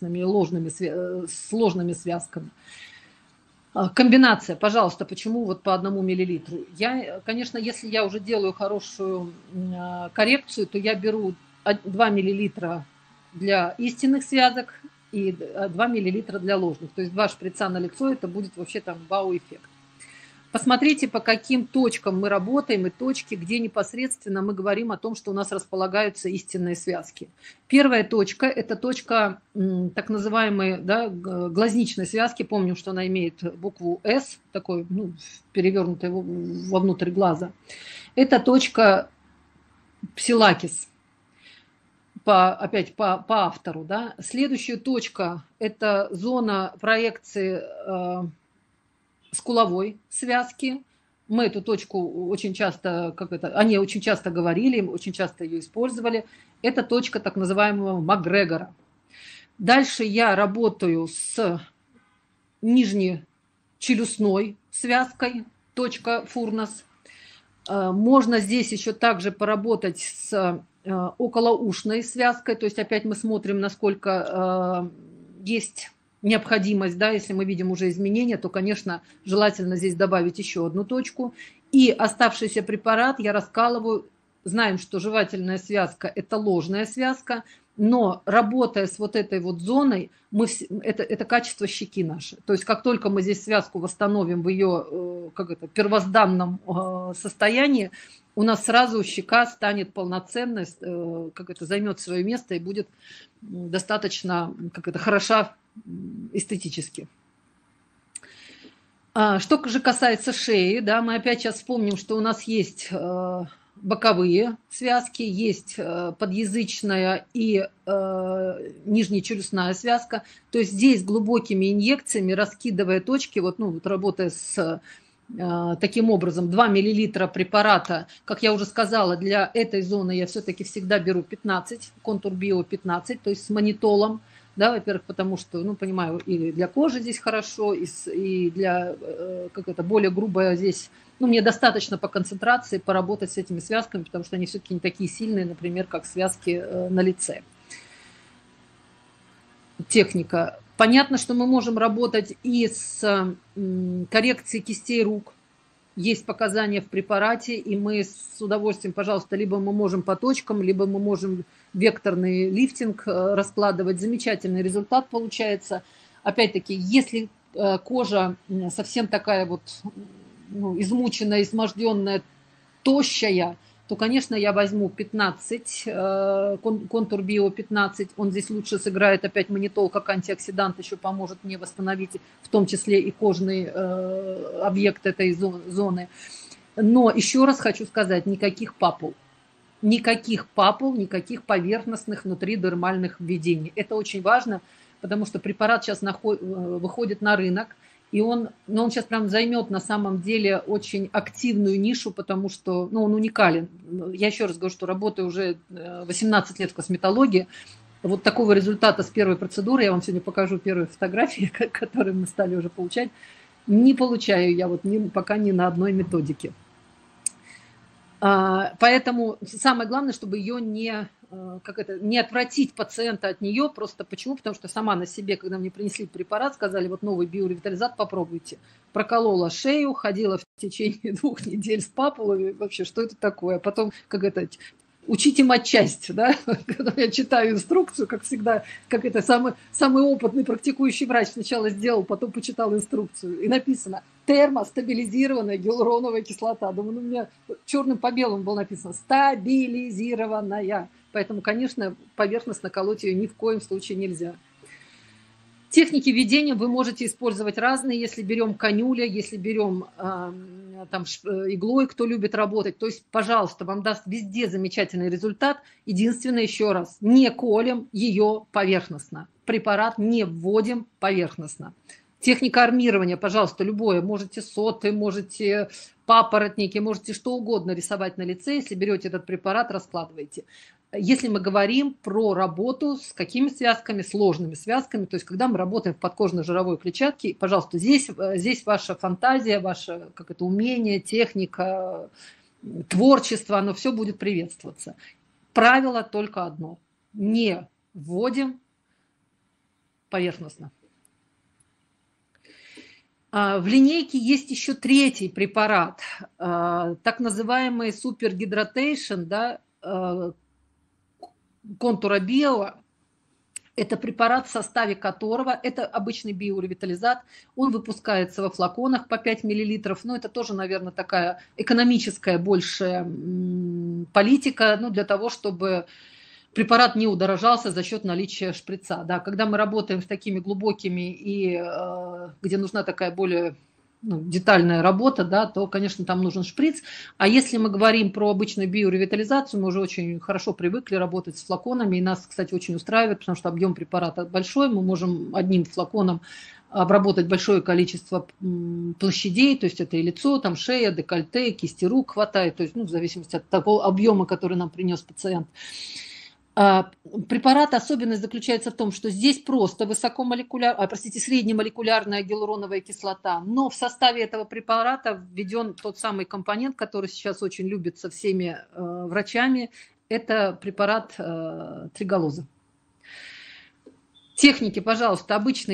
ложными связками. Комбинация, пожалуйста, почему вот по 1 миллилитру? Я, конечно, если я уже делаю хорошую коррекцию, то я беру 2 миллилитра для истинных связок и 2 миллилитра для ложных. То есть 2 шприца на лицо, это будет вообще там вау-эффект. Посмотрите, по каким точкам мы работаем, и точки, где непосредственно мы говорим о том, что у нас располагаются истинные связки. Первая точка – это точка так называемой, да, глазничной связки. Помним, что она имеет букву «С», такой, ну, перевернутой вовнутрь глаза. Это точка псилакис, опять по автору. Да. Следующая точка – это зона проекции скуловой связки. Мы эту точку очень часто, о ней очень часто говорили, очень часто ее использовали. Это точка так называемого Макгрегора. Дальше я работаю с нижнечелюстной связкой, точка Фурнас. Можно здесь еще также поработать с околоушной связкой, то есть опять мы смотрим, насколько есть необходимость, да, если мы видим уже изменения, то, конечно, желательно здесь добавить еще одну точку. И оставшийся препарат я раскалываю. Знаем, что жевательная связка – это ложная связка, но работая с вот этой вот зоной, это качество щеки наши. То есть как только мы здесь связку восстановим в ее первозданном состоянии, у нас сразу щека станет полноценной, займет свое место и будет достаточно хороша эстетически. Что же касается шеи, да, мы опять сейчас вспомним, что у нас есть боковые связки, есть подъязычная и нижнечелюстная связка. То есть здесь глубокими инъекциями, раскидывая точки, вот работая с таким образом, 2 мл препарата, как я уже сказала, для этой зоны я все-таки всегда беру 15, контур био 15, то есть с манитолом. Да, во-первых, потому что, понимаю, и для кожи здесь хорошо, и для, более грубое здесь, мне достаточно по концентрации поработать с этими связками, потому что они все-таки не такие сильные, например, как связки на лице. Техника. Понятно, что мы можем работать и с коррекцией кистей рук. Есть показания в препарате, и мы с удовольствием, пожалуйста, либо мы можем по точкам, либо мы можем векторный лифтинг раскладывать. Замечательный результат получается. Опять-таки, если кожа совсем такая вот измученная, изможденная, тощая, то, конечно, я возьму 15, контур био 15, он здесь лучше сыграет, опять манитол как антиоксидант еще поможет мне восстановить, в том числе и кожный объект этой зоны. Но еще раз хочу сказать, никаких папул, никаких поверхностных внутридермальных введений. Это очень важно, потому что препарат сейчас выходит на рынок, и он сейчас прям займет на самом деле очень активную нишу, потому что он уникален. Я еще раз говорю, что работаю уже 18 лет в косметологии. Вот такого результата с первой процедуры, я вам сегодня покажу первые фотографии, которые мы стали уже получать, не получаю я пока ни на одной методике. Поэтому самое главное, чтобы ее не отвратить пациента от нее. Просто почему? Потому что сама на себе, когда мне принесли препарат, сказали, вот новый биоревитализат, попробуйте. Проколола шею, ходила в течение 2 недель с папулами. Вообще, что это такое? Потом, учите матчасть, да? Когда я читаю инструкцию, как всегда, самый опытный практикующий врач сначала сделал, потом почитал инструкцию. И написано термостабилизированная гиалуроновая кислота. Думаю, у меня черным по белому было написано стабилизированная. Поэтому, конечно, поверхностно колоть ее ни в коем случае нельзя. Техники введения вы можете использовать разные, если берем канюля, если берем иглой, кто любит работать. То есть, пожалуйста, вам даст везде замечательный результат. Единственное, еще раз, не колем ее поверхностно. Препарат не вводим поверхностно. Техника армирования, пожалуйста, любое. Можете соты, можете папоротники, можете что угодно рисовать на лице. Если берете этот препарат, раскладывайте. Если мы говорим про работу с какими связками? Сложными связками. То есть, когда мы работаем в подкожно-жировой клетчатке, пожалуйста, здесь ваша фантазия, ваше умение, техника, творчество, оно все будет приветствоваться. Правило только одно. Не вводим поверхностно. В линейке есть еще третий препарат, так называемый супергидратейшн, да, контура био. Это препарат, в составе которого, это обычный биоревитализат, он выпускается во флаконах по 5 мл, но это тоже, наверное, такая экономическая большая политика, ну, для того, чтобы препарат не удорожался за счет наличия шприца. Да, когда мы работаем с такими глубокими и где нужна такая более детальная работа, да, то, конечно, там нужен шприц. А если мы говорим про обычную биоревитализацию, мы уже очень хорошо привыкли работать с флаконами, и нас, кстати, очень устраивает, потому что объем препарата большой, мы можем одним флаконом обработать большое количество площадей, то есть это и лицо, там шея, декольте, кисти рук хватает, то есть, ну, в зависимости от того объема, который нам принес пациент. Препарат, особенность заключается в том, что здесь просто среднемолекулярная гиалуроновая кислота, но в составе этого препарата введен тот самый компонент, который сейчас очень любится всеми врачами, это препарат тригалоза. Техники, пожалуйста, обычная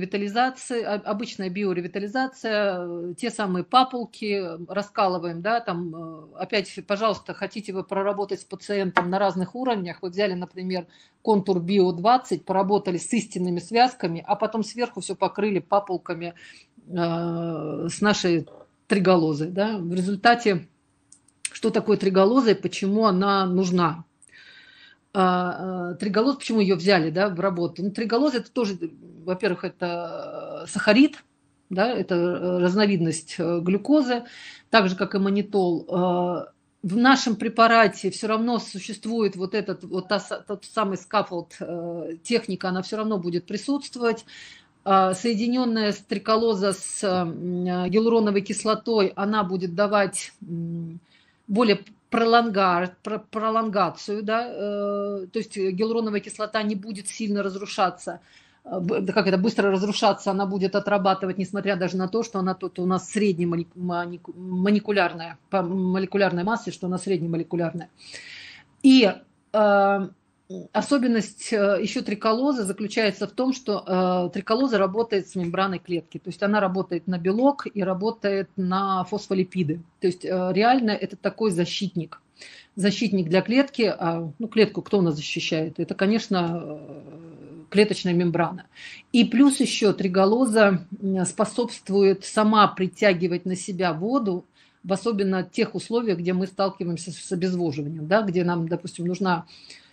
биоревитализация, те самые папулки раскалываем, да, там, опять, пожалуйста, хотите вы проработать с пациентом на разных уровнях, вы взяли, например, контур Био-20, поработали с истинными связками, а потом сверху все покрыли папулками с нашей тригалозой, да. В результате, что такое тригалоза и почему она нужна? Тригалоз, почему ее взяли, да, в работу? Ну, тригалоз это тоже, во-первых, это сахарид, да, это разновидность глюкозы, так же, как и манитол. В нашем препарате все равно существует вот тот самый скаффолд, техника, она все равно будет присутствовать. Соединенная триколоза с гиалуроновой кислотой, она будет давать более пролонгацию, да, то есть гиалуроновая кислота не будет сильно разрушаться, быстро разрушаться, она будет отрабатывать, несмотря даже на то, что она тут у нас среднемолекулярная, по молекулярной массе, что она среднемолекулярная. И особенность еще триколозы заключается в том, что триколоза работает с мембраной клетки, то есть она работает на белок и работает на фосфолипиды. То есть реально это такой защитник для клетки. Ну, клетку кто у нас защищает? Это, конечно, клеточная мембрана. И плюс еще тригалоза способствует сама притягивать на себя воду, в особенно тех условиях, где мы сталкиваемся с обезвоживанием, да, где нам, допустим, нужно,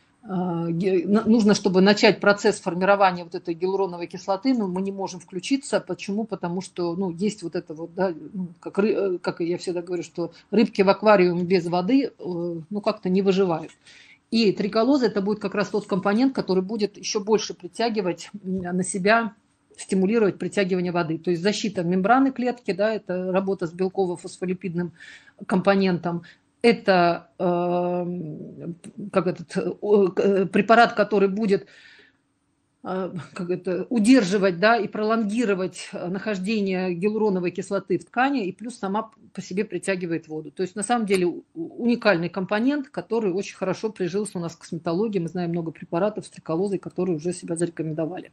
чтобы начать процесс формирования вот этой гиалуроновой кислоты, но мы не можем включиться. Почему? Потому что, ну, есть вот это вот, да, как я всегда говорю, что рыбки в аквариуме без воды, ну, как-то не выживают. И триколоза это будет как раз тот компонент, который будет еще больше притягивать на себя, стимулировать притягивание воды. То есть защита мембраны клетки, да, это работа с белково-фосфолипидным компонентом. Это препарат, который будет удерживать, да, и пролонгировать нахождение гиалуроновой кислоты в ткани, и плюс сама по себе притягивает воду. То есть на самом деле уникальный компонент, который очень хорошо прижился у нас в косметологии. Мы знаем много препаратов с триколозой, которые уже себя зарекомендовали.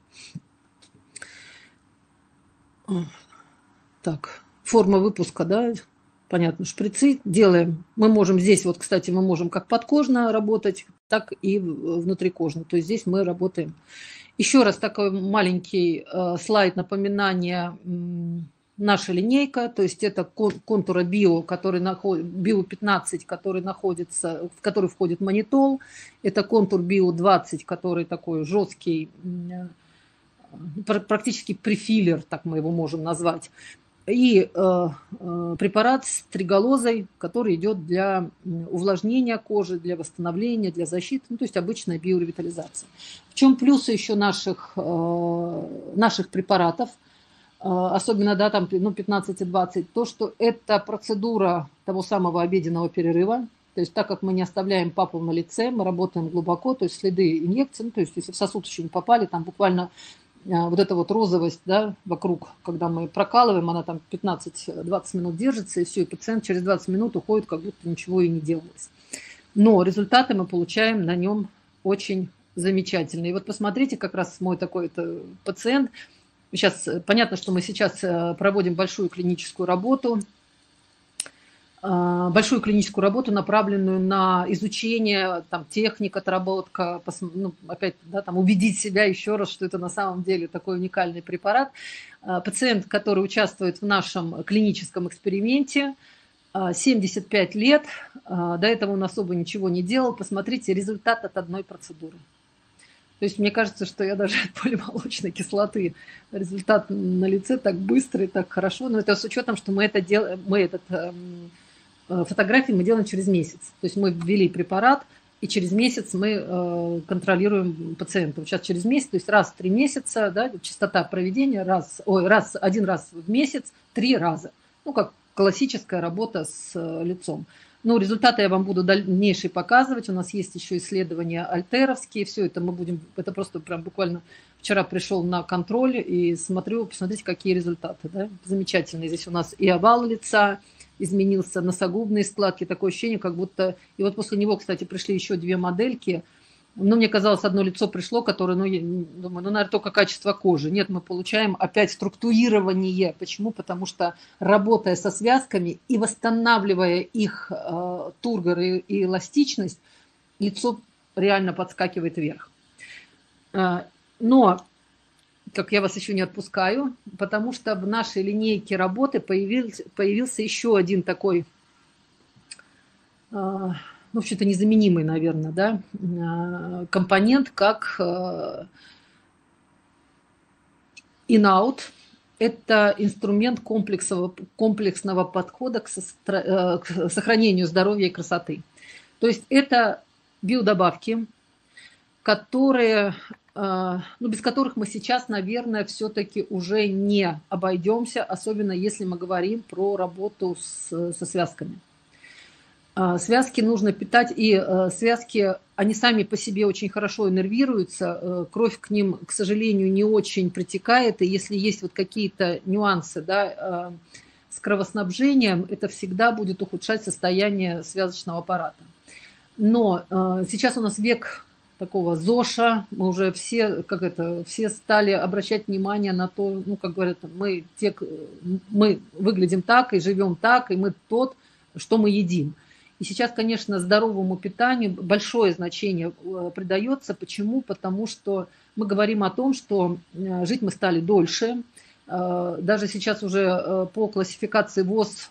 Так, форма выпуска, да, понятно, шприцы делаем. Мы можем здесь, вот, кстати, мы можем как подкожно работать, так и внутрикожно. То есть здесь мы работаем. Еще раз такой маленький слайд напоминания. Наша линейка, то есть это контура био, био-15, в который входит манитол. Это контур био-20, который такой жесткий, практически префиллер, так мы его можем назвать. И препарат с тригалозой, который идет для увлажнения кожи, для восстановления, для защиты, ну, то есть обычная биоревитализация. В чем плюсы еще наших препаратов, особенно, да, там, ну, 15 и 20, то, что это процедура того самого обеденного перерыва. То есть так как мы не оставляем папул на лице, мы работаем глубоко, то есть следы инъекций, ну, то есть если в сосуд еще не попали, там буквально вот эта вот розовость, да, вокруг, когда мы прокалываем, она там 15-20 минут держится, и все, и пациент через 20 минут уходит, как будто ничего и не делалось. Но результаты мы получаем на нем очень замечательные. И вот посмотрите, как раз мой такой-то пациент. Сейчас понятно, что мы сейчас проводим большую клиническую работу. большую клиническую работу, направленную на изучение там, техник, отработка, ну, опять да, там, убедить себя еще раз, что это на самом деле такой уникальный препарат. Пациент, который участвует в нашем клиническом эксперименте, 75 лет, до этого он особо ничего не делал. Посмотрите, результат от одной процедуры. То есть мне кажется, что я даже от полимолочной кислоты результат на лице так быстрый, так хорошо. Но это с учетом, что мы это делаем, фотографии мы делаем через месяц. То есть мы ввели препарат, и через месяц мы контролируем пациента. Вот сейчас через месяц, то есть раз в 3 месяца, да, частота проведения, один раз в месяц, 3 раза. Ну, как классическая работа с лицом. Ну, результаты я вам буду дальнейшие показывать. У нас есть еще исследования альтеровские. Все это мы будем... Это просто прям буквально вчера пришел на контроль и смотрю, посмотрите, какие результаты. Да? Замечательные. Здесь у нас и овал лица изменился, носогубные складки. Такое ощущение, как будто... И вот после него, кстати, пришли еще 2 модельки. Ну, мне казалось, одно лицо пришло, которое, ну, я думаю, ну, наверное, только качество кожи. Нет, мы получаем опять структурирование. Почему? Потому что, работая со связками и восстанавливая их тургор и эластичность, лицо реально подскакивает вверх. Но, как я вас еще не отпускаю, потому что в нашей линейке работы появился еще один такой... ну, вообще-то незаменимый, наверное, да, компонент, как in-out. Это инструмент комплексного подхода к сохранению здоровья и красоты. То есть это биодобавки, которые, ну, без которых мы сейчас, наверное, все-таки уже не обойдемся, особенно если мы говорим про работу со связками. Связки нужно питать, и связки, они сами по себе очень хорошо иннервируются, кровь к ним, к сожалению, не очень притекает, и если есть вот какие-то нюансы, да, с кровоснабжением, это всегда будет ухудшать состояние связочного аппарата. Но сейчас у нас век такого ЗОШа, мы уже все, все стали обращать внимание на то, ну, как говорят, мы выглядим так и живем так, и мы тот, что мы едим. И сейчас, конечно, здоровому питанию большое значение придается. Почему? Потому что мы говорим о том, что жить мы стали дольше. Даже сейчас уже по классификации ВОЗ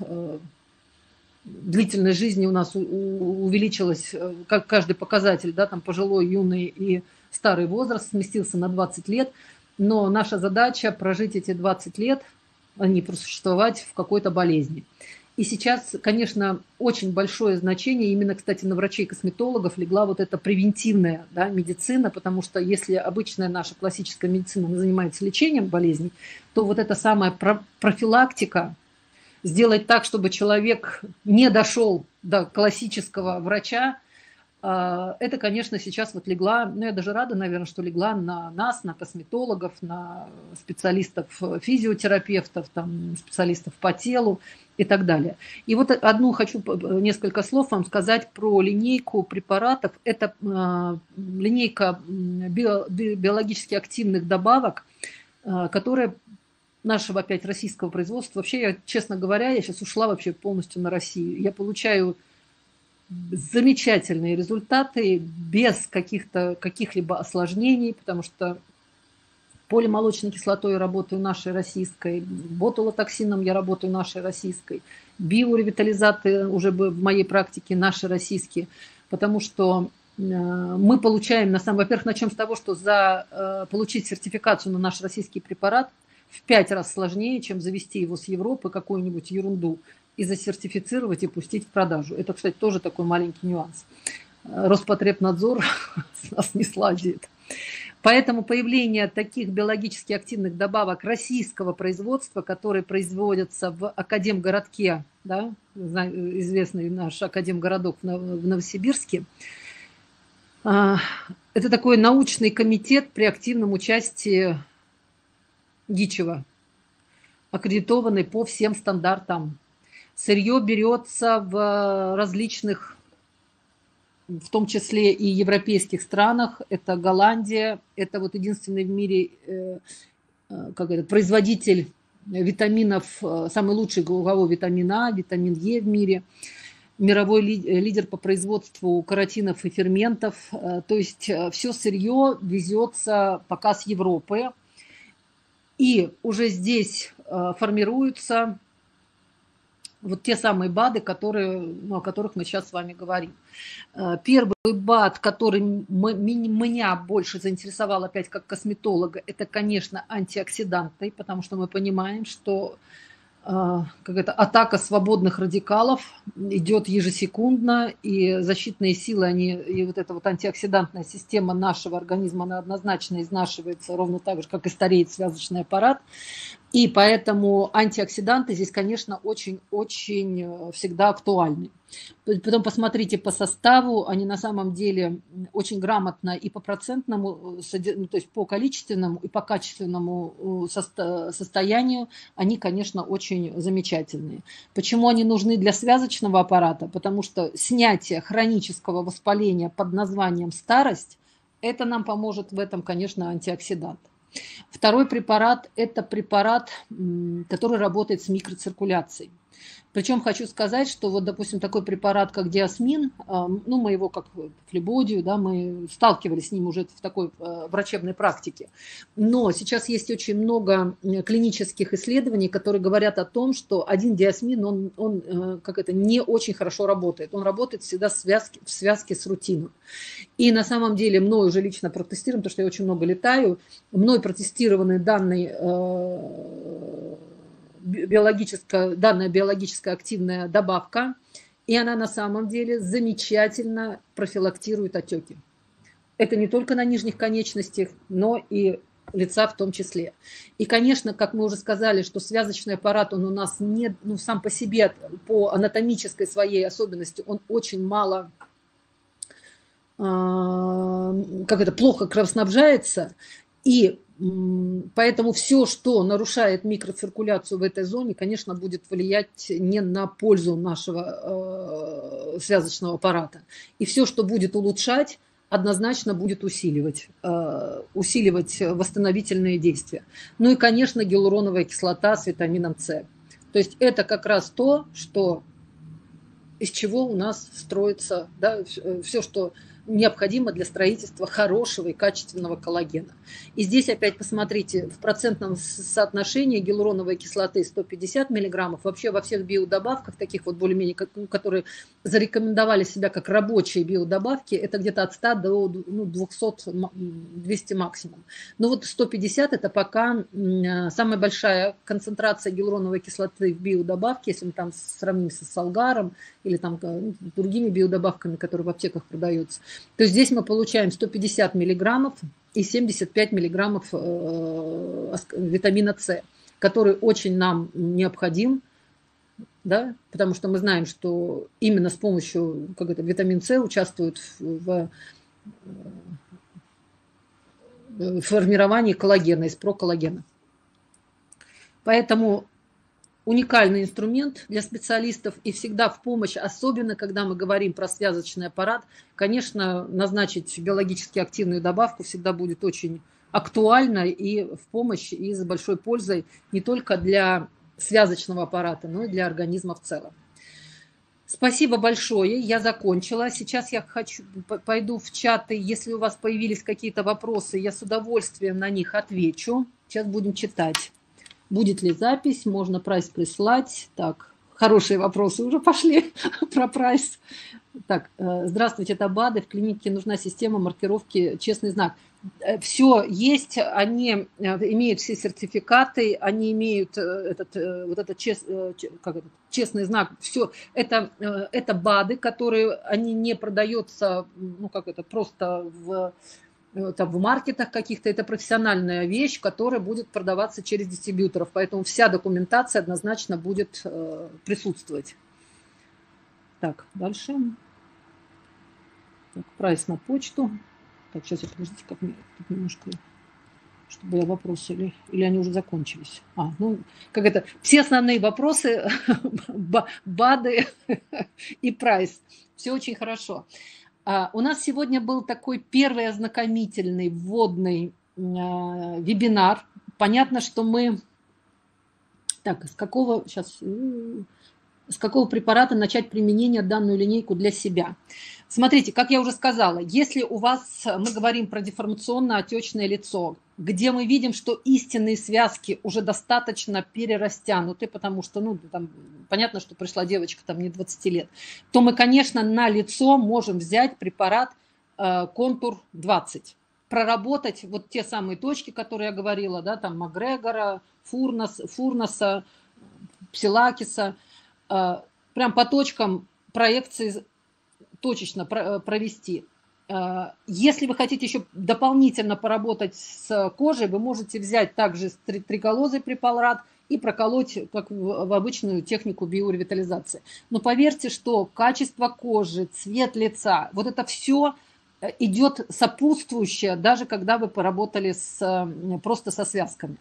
длительность жизни у нас увеличилась, как каждый показатель, да, там пожилой, юный и старый возраст сместился на 20 лет. Но наша задача прожить эти 20 лет, а не просуществовать в какой-то болезни. И сейчас, конечно, очень большое значение, именно, кстати, на врачей-косметологов легла вот эта превентивная, да, медицина, потому что если обычная наша классическая медицина занимается лечением болезней, то вот эта самая профилактика, сделать так, чтобы человек не дошел до классического врача, это, конечно, сейчас вот легла, ну, я даже рада, наверное, что легла на нас, на косметологов, на специалистов, физиотерапевтов, там, специалистов по телу и так далее. И вот хочу несколько слов вам сказать про линейку препаратов. Это линейка биологически активных добавок, которая нашего опять российского производства. Вообще, я, честно говоря, я сейчас ушла вообще полностью на Россию. Я получаю замечательные результаты без каких-либо осложнений, потому что полимолочной кислотой я работаю нашей российской, ботулотоксином я работаю нашей российской, биоревитализаты уже в моей практике наши российские, потому что мы получаем, во-первых, начнем с того, что получить сертификацию на наш российский препарат в 5 раз сложнее, чем завести его с Европы, какую-нибудь ерунду, и засертифицировать и пустить в продажу. Это, кстати, тоже такой маленький нюанс. Роспотребнадзор с нас не сладит. Поэтому появление таких биологически активных добавок российского производства, которые производятся в Академгородке, да, известный наш Академгородок в Новосибирске, это такой научный комитет при активном участии ГИЧева, аккредитованный по всем стандартам. Сырье берется в различных, в том числе и европейских странах. Это Голландия, это вот единственный в мире производитель витаминов, самый лучший групповой витамин А, витамин Е в мире, мировой лидер по производству каротинов и ферментов. То есть все сырье везется пока с Европы. И уже здесь формируются вот те самые БАДы, о которых мы сейчас с вами говорим. Первый БАД, который меня больше заинтересовал опять как косметолога, это, конечно, антиоксиданты, потому что мы понимаем, что какая-то атака свободных радикалов идет ежесекундно, и защитные силы, и вот эта вот антиоксидантная система нашего организма, она однозначно изнашивается ровно так же, как и стареет связочный аппарат. И поэтому антиоксиданты здесь, конечно, очень-очень всегда актуальны. Потом посмотрите по составу, они на самом деле очень грамотно и по процентному, то есть по количественному и по качественному состоянию, они, конечно, очень замечательные. Почему они нужны для связочного аппарата? Потому что снятие хронического воспаления под названием старость, это нам поможет в этом, конечно, антиоксидант. Второй препарат – это препарат, который работает с микроциркуляцией. Причем хочу сказать, что вот, допустим, такой препарат, как диасмин, ну, мы его как флебодию, да, мы сталкивались с ним уже в такой врачебной практике. Но сейчас есть очень много клинических исследований, которые говорят о том, что один диасмин, он как это, не очень хорошо работает. Он работает всегда в связке с рутином. И на самом деле мной уже лично протестирован, потому что я очень много летаю, мной протестированы данные данная биологическая активная добавка, и она на самом деле замечательно профилактирует отеки. Это не только на нижних конечностях, но и лица в том числе. И, конечно, как мы уже сказали, что связочный аппарат, он у нас не, ну, сам по себе, по анатомической своей особенности, он очень мало, плохо кровоснабжается, и поэтому все, что нарушает микроциркуляцию в этой зоне, конечно, будет влиять не на пользу нашего связочного аппарата. И все, что будет улучшать, однозначно будет усиливать восстановительные действия. Ну и, конечно, гиалуроновая кислота с витамином С. То есть это как раз то, из чего у нас строится, да, все, что необходимо для строительства хорошего и качественного коллагена. И здесь опять посмотрите, в процентном соотношении гиалуроновой кислоты 150 мг, вообще во всех биодобавках, таких вот более-менее, которые зарекомендовали себя как рабочие биодобавки, это где-то от 100 до 200 максимум. Но вот 150 это пока самая большая концентрация гиалуроновой кислоты в биодобавке, если мы там сравним с Салгаром или там другими биодобавками, которые в аптеках продаются. То есть здесь мы получаем 150 миллиграммов и 75 миллиграммов витамина С, который очень нам необходим, да, потому что мы знаем, что именно с помощью витамин С участвует в формировании коллагена, из проколлагена. Поэтому уникальный инструмент для специалистов и всегда в помощь, особенно когда мы говорим про связочный аппарат. Конечно, назначить биологически активную добавку всегда будет очень актуально и в помощь, и с большой пользой не только для связочного аппарата, но и для организма в целом. Спасибо большое, я закончила. Сейчас я пойду в чаты, если у вас появились какие-то вопросы, я с удовольствием на них отвечу. Сейчас будем читать. Будет ли запись, можно прайс прислать. Так, хорошие вопросы уже пошли про прайс. Так, здравствуйте, это БАДы. В клинике нужна система маркировки «Честный знак». Все есть, они имеют все сертификаты, они имеют честный знак. Все это БАДы, которые они не продаются, просто в маркетах каких-то. Это профессиональная вещь, которая будет продаваться через дистрибьюторов. Поэтому вся документация однозначно будет присутствовать. Так, дальше. Так, прайс на почту. Так, сейчас подождите, как мне тут немножко, чтобы я вопросы или они уже закончились. Все основные вопросы, БАДы и прайс. Все очень хорошо. У нас сегодня был такой первый ознакомительный вводный вебинар. Понятно, что мы Так, с какого препарата начать применение данную линейку для себя? Смотрите, как я уже сказала, если у вас, мы говорим про деформационно-отечное лицо, где мы видим, что истинные связки уже достаточно перерастянуты, потому что, ну, там, понятно, что пришла девочка там не 20 лет, то мы, конечно, на лицо можем взять препарат Контур 20, проработать вот те самые точки, которые я говорила, да, там Макгрегора, Фурнаса, Псилакиса, прям по точкам проекции точечно провести. Если вы хотите еще дополнительно поработать с кожей, вы можете взять также триголозый препарат и проколоть как в обычную технику биоревитализации. Но поверьте, что качество кожи, цвет лица, вот это все идет сопутствующее, даже когда вы поработали просто со связками.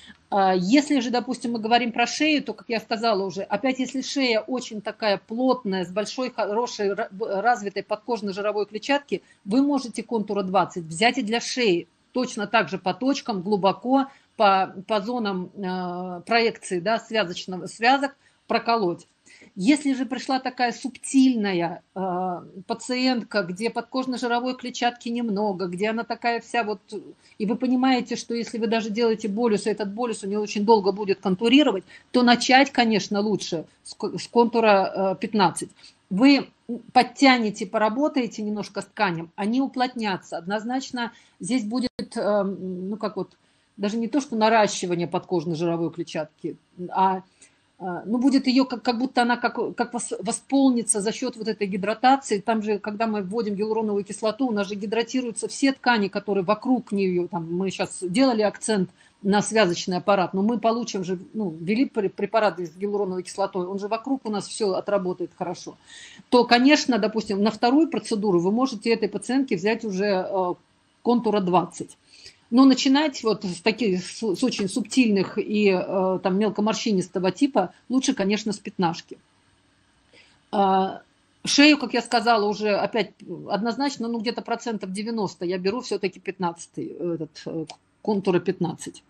Если же, допустим, мы говорим про шею, то, как я сказала уже, опять если шея очень такая плотная, с большой, хорошей, развитой подкожно-жировой клетчатки, вы можете Контура 20 взять и для шеи, точно так же по точкам, глубоко, по зонам проекции, да, связок проколоть. Если же пришла такая субтильная пациентка, где подкожно-жировой клетчатки немного, где она такая вся вот, и вы понимаете, что если вы даже делаете болюс, и этот болюс у нее очень долго будет контурировать, то начать, конечно, лучше с Контура 15. Вы подтянете, поработаете немножко с тканем, они уплотнятся. Однозначно здесь будет, ну как вот, даже не то, что наращивание подкожно-жировой клетчатки, а ну, будет ее, как будто она как восполнится за счет вот этой гидратации. Там же, когда мы вводим гиалуроновую кислоту, у нас же гидратируются все ткани, которые вокруг нее. Там, мы сейчас делали акцент на связочный аппарат, но мы получим же, ну, ввели препараты с гиалуроновой кислотой, он же вокруг у нас все отработает хорошо. То, конечно, допустим, на вторую процедуру вы можете этой пациентке взять уже Контура 20. Но начинать вот с очень субтильных и там мелкоморщинистого типа лучше, конечно, с пятнашки. Шею, как я сказала, уже опять однозначно, ну где-то 90% я беру все-таки 15-й, Контура 15.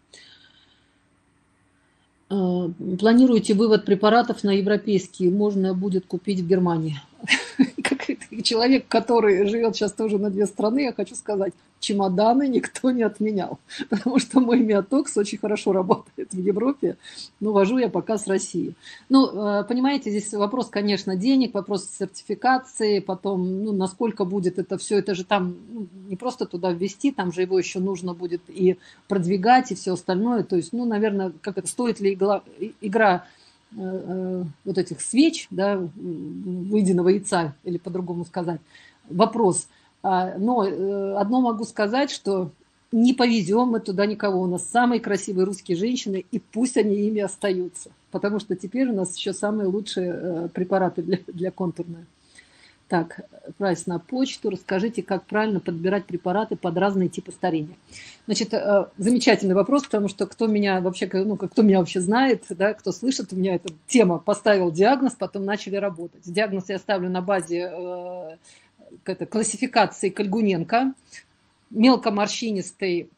Планируете вывод препаратов на европейские, можно будет купить в Германии. Как человек, который живет сейчас тоже на 2 страны, я хочу сказать, чемоданы никто не отменял, потому что мой Миотокс очень хорошо работает в Европе, но вожу я пока с России. Ну, понимаете, здесь вопрос, конечно, денег, вопрос сертификации, потом, ну, насколько будет это все, это же там не просто туда ввести, там же его еще нужно будет и продвигать, и все остальное, то есть, ну, наверное, как это, стоит ли игра вот этих свеч, да, выеденного яйца, или по-другому сказать, вопрос. Но одно могу сказать, что не повезем мы туда никого. У нас самые красивые русские женщины, и пусть они ими остаются. Потому что теперь у нас еще самые лучшие препараты для контурной. Так, отправьте на почту, расскажите, как правильно подбирать препараты под разные типы старения. Значит, замечательный вопрос, потому что кто меня вообще знает, да, кто слышит, у меня эта тема, поставил диагноз, потом начали работать. Диагноз я ставлю на базе классификации Кольгуненко, мелкоморщинистый,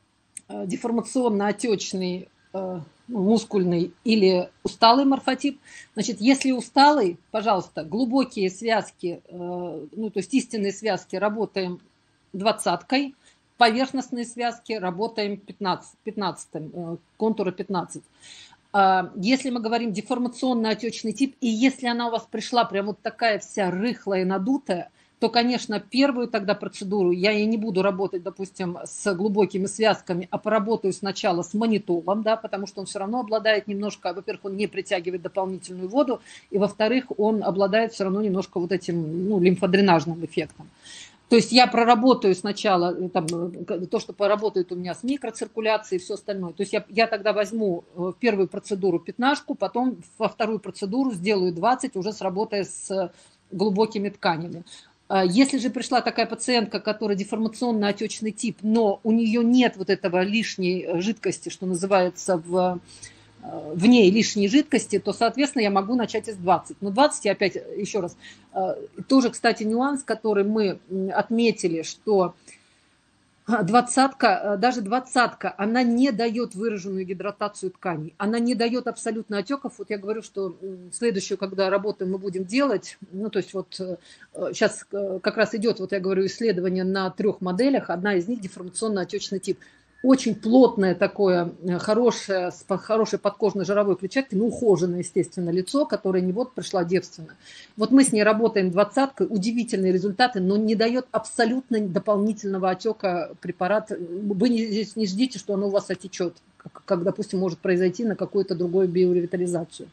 деформационно-отечный, мускульный или усталый морфотип. Значит, если усталый, пожалуйста, глубокие связки, ну, то есть истинные связки работаем 20-кой, поверхностные связки работаем 15-м, Контура 15. Если мы говорим деформационно-отечный тип, и если она у вас пришла прям вот такая вся рыхлая, надутая, то, конечно, первую тогда процедуру я и не буду работать, допустим, с глубокими связками, а поработаю сначала с манитолом, да, потому что он все равно обладает немножко, во-первых, он не притягивает дополнительную воду, и, во-вторых, он обладает все равно немножко вот этим, ну, лимфодренажным эффектом. То есть я проработаю сначала там, то, что поработает у меня с микроциркуляцией и все остальное. То есть я тогда возьму в первую процедуру 15, потом во вторую процедуру сделаю 20, уже сработая с глубокими тканями. Если же пришла такая пациентка, которая деформационно-отечный тип, но у нее нет вот этого лишней жидкости, что называется, в ней лишней жидкости, то, соответственно, я могу начать из 20. Но 20, я опять, еще раз, тоже, кстати, нюанс, который мы отметили, что Двадцатка, даже двадцатка, она не дает выраженную гидратацию тканей, она не дает абсолютно отеков. Вот я говорю, что следующую, когда работаем, мы будем делать, ну, то есть вот сейчас как раз идет, вот я говорю, исследование на 3 моделях, одна из них деформационно-отечный тип. Очень плотное такое, хорошее, с хорошей подкожной жировой клетчаткой, ну, ухоженное, естественно, лицо, которое не вот пришло девственно. Вот мы с ней работаем двадцаткой, удивительные результаты, но не дает абсолютно дополнительного отека препарат. Вы здесь не ждите, что оно у вас отечет, как, допустим, может произойти на какую-то другую биоревитализацию.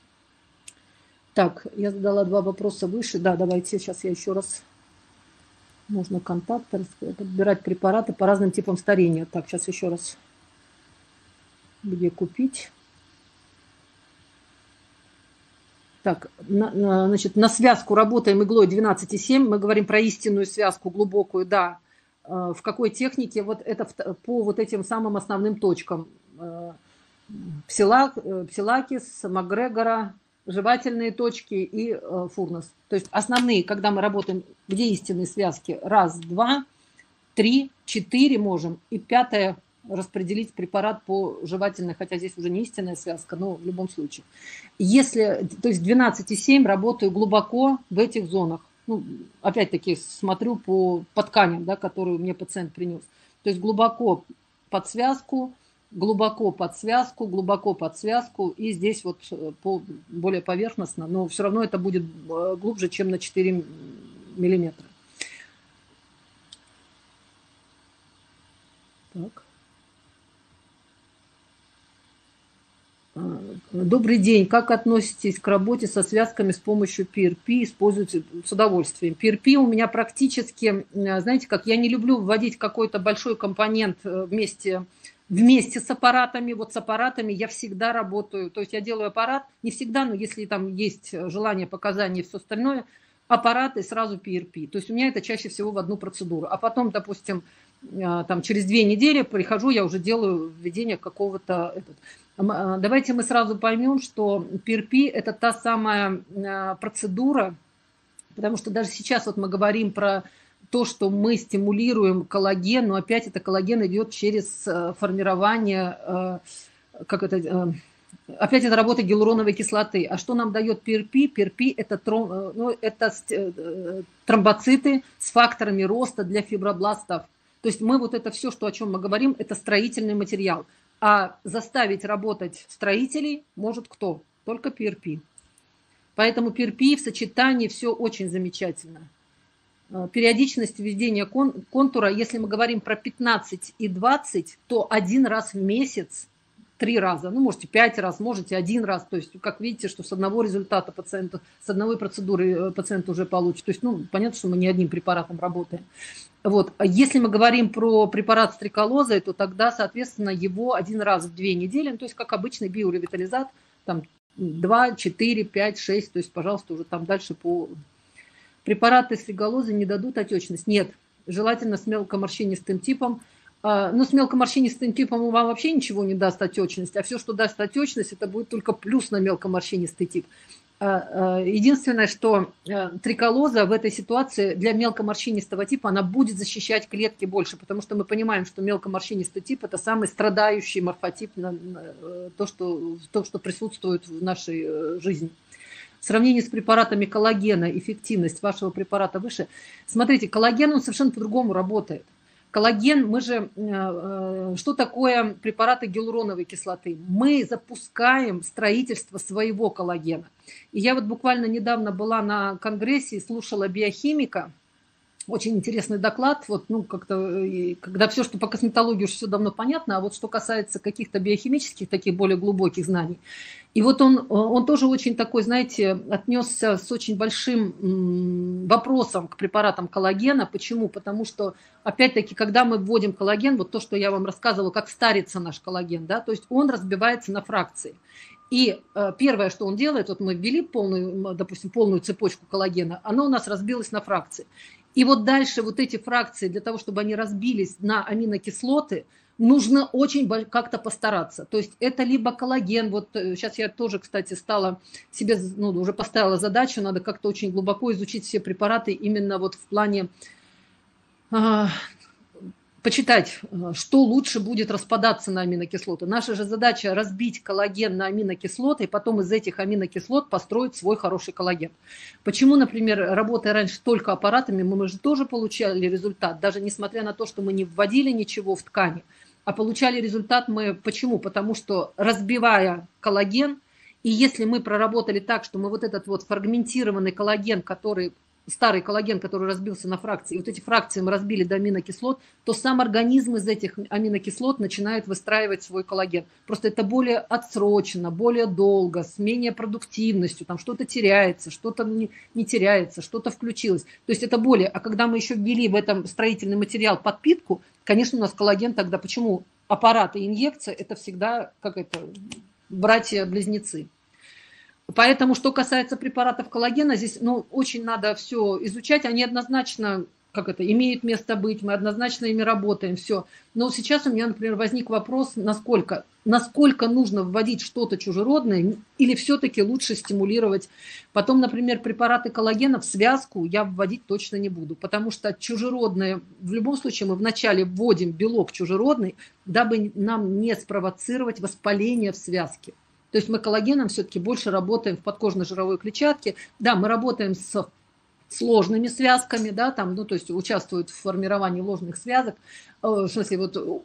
Так, я задала 2 вопроса выше. Да, давайте сейчас я еще раз... Можно контакты, подбирать препараты по разным типам старения. Так, сейчас еще раз. Где купить? Так, значит, на связку работаем иглой 12,7. Мы говорим про истинную связку, глубокую, да. В какой технике? Вот это по вот этим самым основным точкам. Псилакис, Макгрегора, жевательные точки и фурнос. То есть основные, когда мы работаем, где истинные связки, 1, 2, 3, 4 можем, и 5 распределить препарат по жевательной, хотя здесь уже не истинная связка, но в любом случае. Если, то есть 12,7 работаю глубоко в этих зонах. Ну, опять-таки смотрю по тканям, да, которые мне пациент принес. То есть глубоко под связку, глубоко под связку, и здесь вот более поверхностно, но все равно это будет глубже, чем на 4 миллиметра. Так. Добрый день. Как относитесь к работе со связками с помощью PRP? Используйте с удовольствием. PRP у меня практически, знаете как, я не люблю вводить какой-то большой компонент вместе с аппаратами. Вот с аппаратами я всегда работаю. То есть я делаю аппарат, не всегда, но если там есть желание, показания и все остальное, аппарат и сразу PRP. То есть у меня это чаще всего в одну процедуру. А потом, допустим, там, через 2 недели прихожу, я уже делаю введение какого-то... Давайте мы сразу поймем, что PRP – это та самая процедура, потому что даже сейчас вот мы говорим про то, что мы стимулируем коллаген, но опять это коллаген идет через формирование, опять это работа гиалуроновой кислоты. А что нам дает PRP? PRP – это тромбоциты с факторами роста для фибробластов. То есть мы вот это все, о чем мы говорим, это строительный материал. А заставить работать строителей может кто? Только PRP. Поэтому PRP в сочетании все очень замечательно. Периодичность введения контура, если мы говорим про 15 и 20, то 1 раз в месяц, 3 раза, ну можете 5 раз, можете 1 раз. То есть, как видите, что с одного результата пациента, с одной процедуры пациент уже получит. То есть, ну, понятно, что мы не одним препаратом работаем. Вот. Если мы говорим про препарат с триколозой, то тогда, соответственно, его 1 раз в 2 недели, ну, то есть как обычный биоревитализат, там 2, 4, 5, 6, то есть, пожалуйста, уже там дальше по... Препараты с триголозой не дадут отечность? Нет. Желательно с мелкоморщинистым типом. Ну, с мелкоморщинистым типом вам вообще ничего не даст отечность, а все, что даст отечность, это будет только плюс на мелкоморщинистый тип. Единственное, что триколоза в этой ситуации для мелкоморщинистого типа, она будет защищать клетки больше, потому что мы понимаем, что мелкоморщинистый тип – это самый страдающий морфотип, то, что присутствует в нашей жизни. В сравнении с препаратами коллагена эффективность вашего препарата выше. Смотрите, коллаген, он совершенно по-другому работает. Коллаген, мы же, что такое препараты гиалуроновой кислоты? Мы запускаем строительство своего коллагена. И я вот буквально недавно была на конгрессе и слушала биохимика, очень интересный доклад, вот, ну, как-то, когда все, что по косметологии уже все давно понятно, а вот что касается каких-то биохимических, таких более глубоких знаний. И вот он тоже очень такой, знаете, отнесся с очень большим вопросом к препаратам коллагена. Почему? Потому что, опять-таки, когда мы вводим коллаген, вот то, что я вам рассказывала, как старится наш коллаген, да, то есть он разбивается на фракции. И первое, что он делает, вот мы ввели полную, допустим, полную цепочку коллагена, оно у нас разбилось на фракции. И вот дальше вот эти фракции, для того, чтобы они разбились на аминокислоты, нужно очень как-то постараться. То есть это либо коллаген, вот сейчас я тоже, кстати, стала себе, ну, уже поставила задачу, надо как-то очень глубоко изучить все препараты именно вот в плане почитать, что лучше будет распадаться на аминокислоты. Наша же задача разбить коллаген на аминокислоты и потом из этих аминокислот построить свой хороший коллаген. Почему, например, работая раньше только аппаратами, мы же тоже получали результат, даже несмотря на то, что мы не вводили ничего в ткани, а получали результат мы почему? Потому что разбивая коллаген, и если мы проработали так, что мы вот этот вот фрагментированный коллаген, старый коллаген, который разбился на фракции, и вот эти фракции мы разбили до аминокислот, то сам организм из этих аминокислот начинает выстраивать свой коллаген. Просто это более отсрочено, более долго, с менее продуктивностью, там что-то теряется, что-то не теряется, что-то включилось. То есть это более. А когда мы еще ввели в этом строительный материал подпитку, конечно, у нас коллаген тогда, почему аппарат и инъекция, это всегда, братья-близнецы. Поэтому, что касается препаратов коллагена, здесь очень надо все изучать. Они однозначно имеют место быть, мы однозначно ими работаем, все. Но сейчас у меня, например, возник вопрос, насколько нужно вводить что-то чужеродное или все-таки лучше стимулировать. Потом, например, препараты коллагена в связку я вводить точно не буду, потому что чужеродное, в любом случае мы вначале вводим белок чужеродный, дабы нам не спровоцировать воспаление в связке. То есть мы коллагеном все-таки больше работаем в подкожно-жировой клетчатке. Да, мы работаем с сложными связками, да, то есть участвуют в формировании ложных связок, в смысле,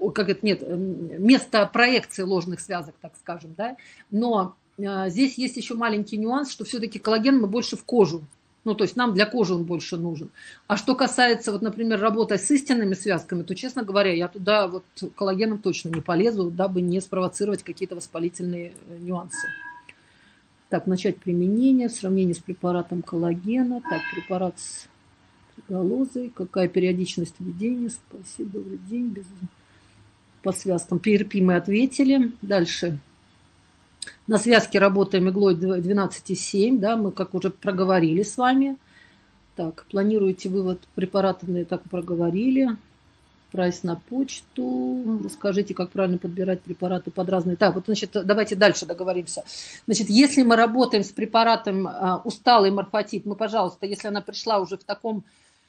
место проекции ложных связок, так скажем, да. Но здесь есть еще маленький нюанс, что все-таки коллаген мы больше в кожу. То есть нам для кожи он больше нужен. А что касается, например, работы с истинными связками, то, честно говоря, я туда коллагеном точно не полезу, дабы не спровоцировать какие-то воспалительные нюансы. Так, начать применение в сравнении с препаратом коллагена. Так, препарат с галозой. Какая периодичность введения? Спасибо, добрый день. По связкам. PRP мы ответили. Дальше. На связке работаем иглой 12,7, да, мы как уже проговорили с вами. Так, планируете вывод препаратов, так проговорили. Прайс на почту. Расскажите, как правильно подбирать препараты под разные. Так, давайте дальше договоримся. Если мы работаем с препаратом усталый морфотип, мы, пожалуйста, если она пришла уже в таком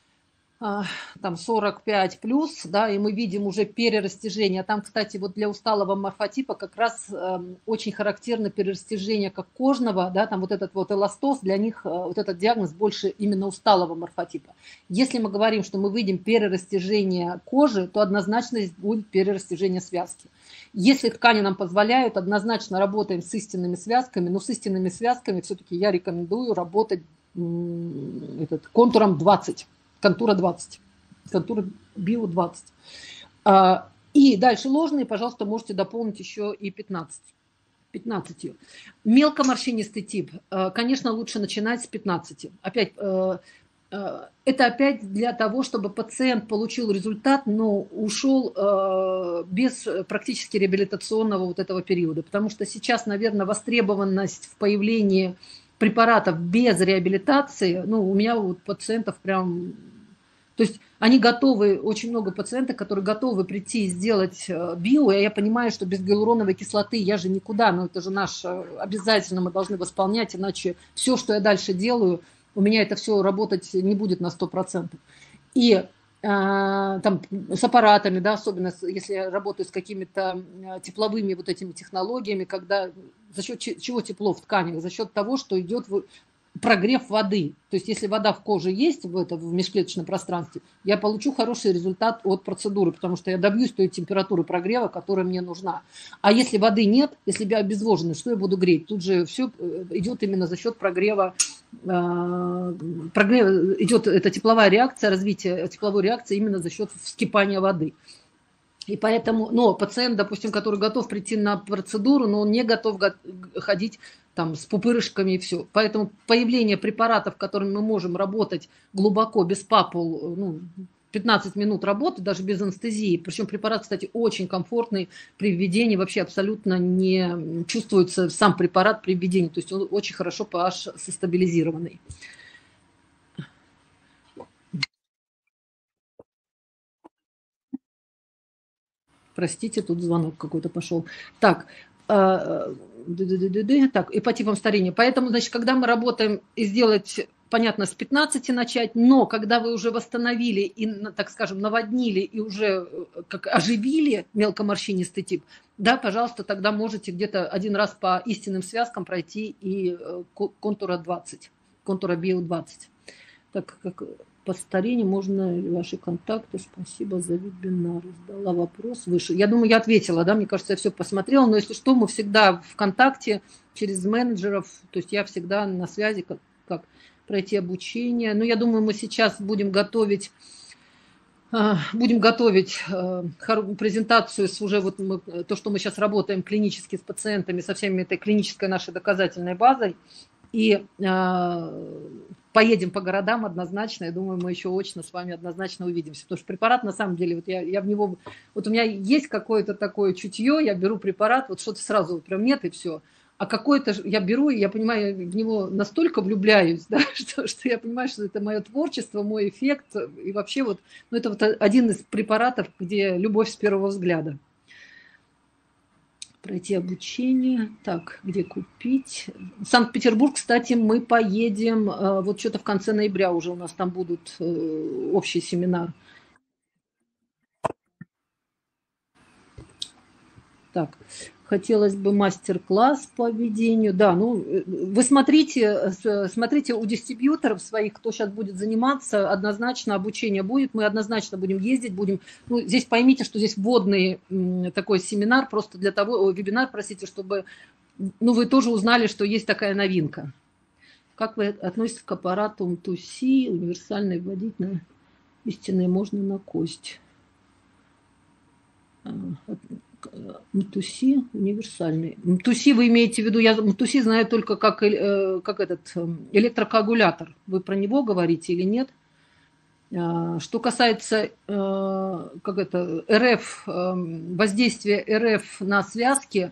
45 плюс, да, и мы видим уже перерастяжение. Там, кстати, для усталого морфотипа как раз очень характерно перерастяжение как кожного, да, там этот эластоз, для них этот диагноз больше именно усталого морфотипа. Если мы говорим, что мы видим перерастяжение кожи, то однозначно здесь будет перерастяжение связки. Если ткани нам позволяют, однозначно работаем с истинными связками, но с истинными связками все-таки я рекомендую работать контуром 20. Контура 20, контура био 20. И дальше ложные, пожалуйста, можете дополнить еще и 15. 15. Мелкоморщинистый тип, конечно, лучше начинать с 15. Это опять для того, чтобы пациент получил результат, но ушел без практически реабилитационного этого периода. Потому что сейчас, наверное, востребованность в появлении препаратов без реабилитации, у меня пациентов прям... То есть они готовы, очень много пациентов, которые готовы прийти и сделать био, и я понимаю, что без гиалуроновой кислоты я же никуда, это же обязательно мы должны восполнять, иначе все, что я дальше делаю, у меня это все работать не будет на 100%. И с аппаратами, да, особенно если я работаю с какими-то тепловыми этими технологиями, когда за счет чего тепло в тканях? За счет того, что идет прогрев воды. То есть если вода в коже есть в межклеточном пространстве, я получу хороший результат от процедуры, потому что я добьюсь той температуры прогрева, которая мне нужна. А если воды нет, если я обезвожена, что я буду греть? Тут же все идет именно за счет прогрева. Идет эта тепловая реакция, развитие тепловой реакции именно за счет вскипания воды. И поэтому, пациент, допустим, который готов прийти на процедуру, но он не готов ходить с пупырышками и все. Поэтому появление препаратов, которыми мы можем работать глубоко, без папул, 15 минут работы, даже без анестезии. Причем препарат, кстати, очень комфортный при введении, вообще абсолютно не чувствуется сам препарат при введении. То есть он очень хорошо pH состабилизированный. Простите, тут звонок какой-то пошел. Так, и по типам старения. Поэтому, когда мы работаем и сделать понятно, с 15 начать, но когда вы уже восстановили и, так скажем, наводнили и уже как оживили мелкоморщинистый тип, да, пожалуйста, тогда можете где-то один раз по истинным связкам пройти и контура 20, контура BU20. Так как по старению можно ли ваши контакты? Спасибо за вебинар. Задала вопрос выше. Я думаю, я ответила, да, мне кажется, я все посмотрела, но если что, мы всегда в контакте через менеджеров, то есть я всегда на связи, как пройти обучение. Но я думаю, мы сейчас будем готовить презентацию с уже вот то, что мы сейчас работаем клинически с пациентами, со всеми этой клинической нашей доказательной базой. И поедем по городам однозначно. Я думаю, мы еще очно с вами однозначно увидимся. Потому что препарат, на самом деле, вот я в него... Вот у меня есть какое-то такое чутье, я беру препарат, вот что-то сразу прям нет и все. А какой-то я беру, и я понимаю, в него настолько влюбляюсь, да, что я понимаю, что это мое творчество, мой эффект. И вообще вот, ну, это вот один из препаратов, где любовь с первого взгляда. Пройти обучение. Так, где купить? Санкт-Петербург, кстати, мы поедем вот что-то в конце ноября уже у нас там будут общий семинар. Так, хотелось бы мастер-класс по ведению. Да, ну, вы смотрите у дистрибьюторов своих, кто сейчас будет заниматься, однозначно обучение будет, мы однозначно будем ездить, будем... Ну, здесь поймите, что здесь вводный такой семинар, просто для того, вебинар, простите, чтобы, ну, вы тоже узнали, что есть такая новинка. Как вы относитесь к аппарату МТУСИ, универсальный вводить на истинные можно на кость? МТУСИ универсальный. МТУСИ вы имеете в виду, я МТУСИ знаю только как этот электрокоагулятор. Вы про него говорите или нет? Что касается РФ, воздействия РФ на связки,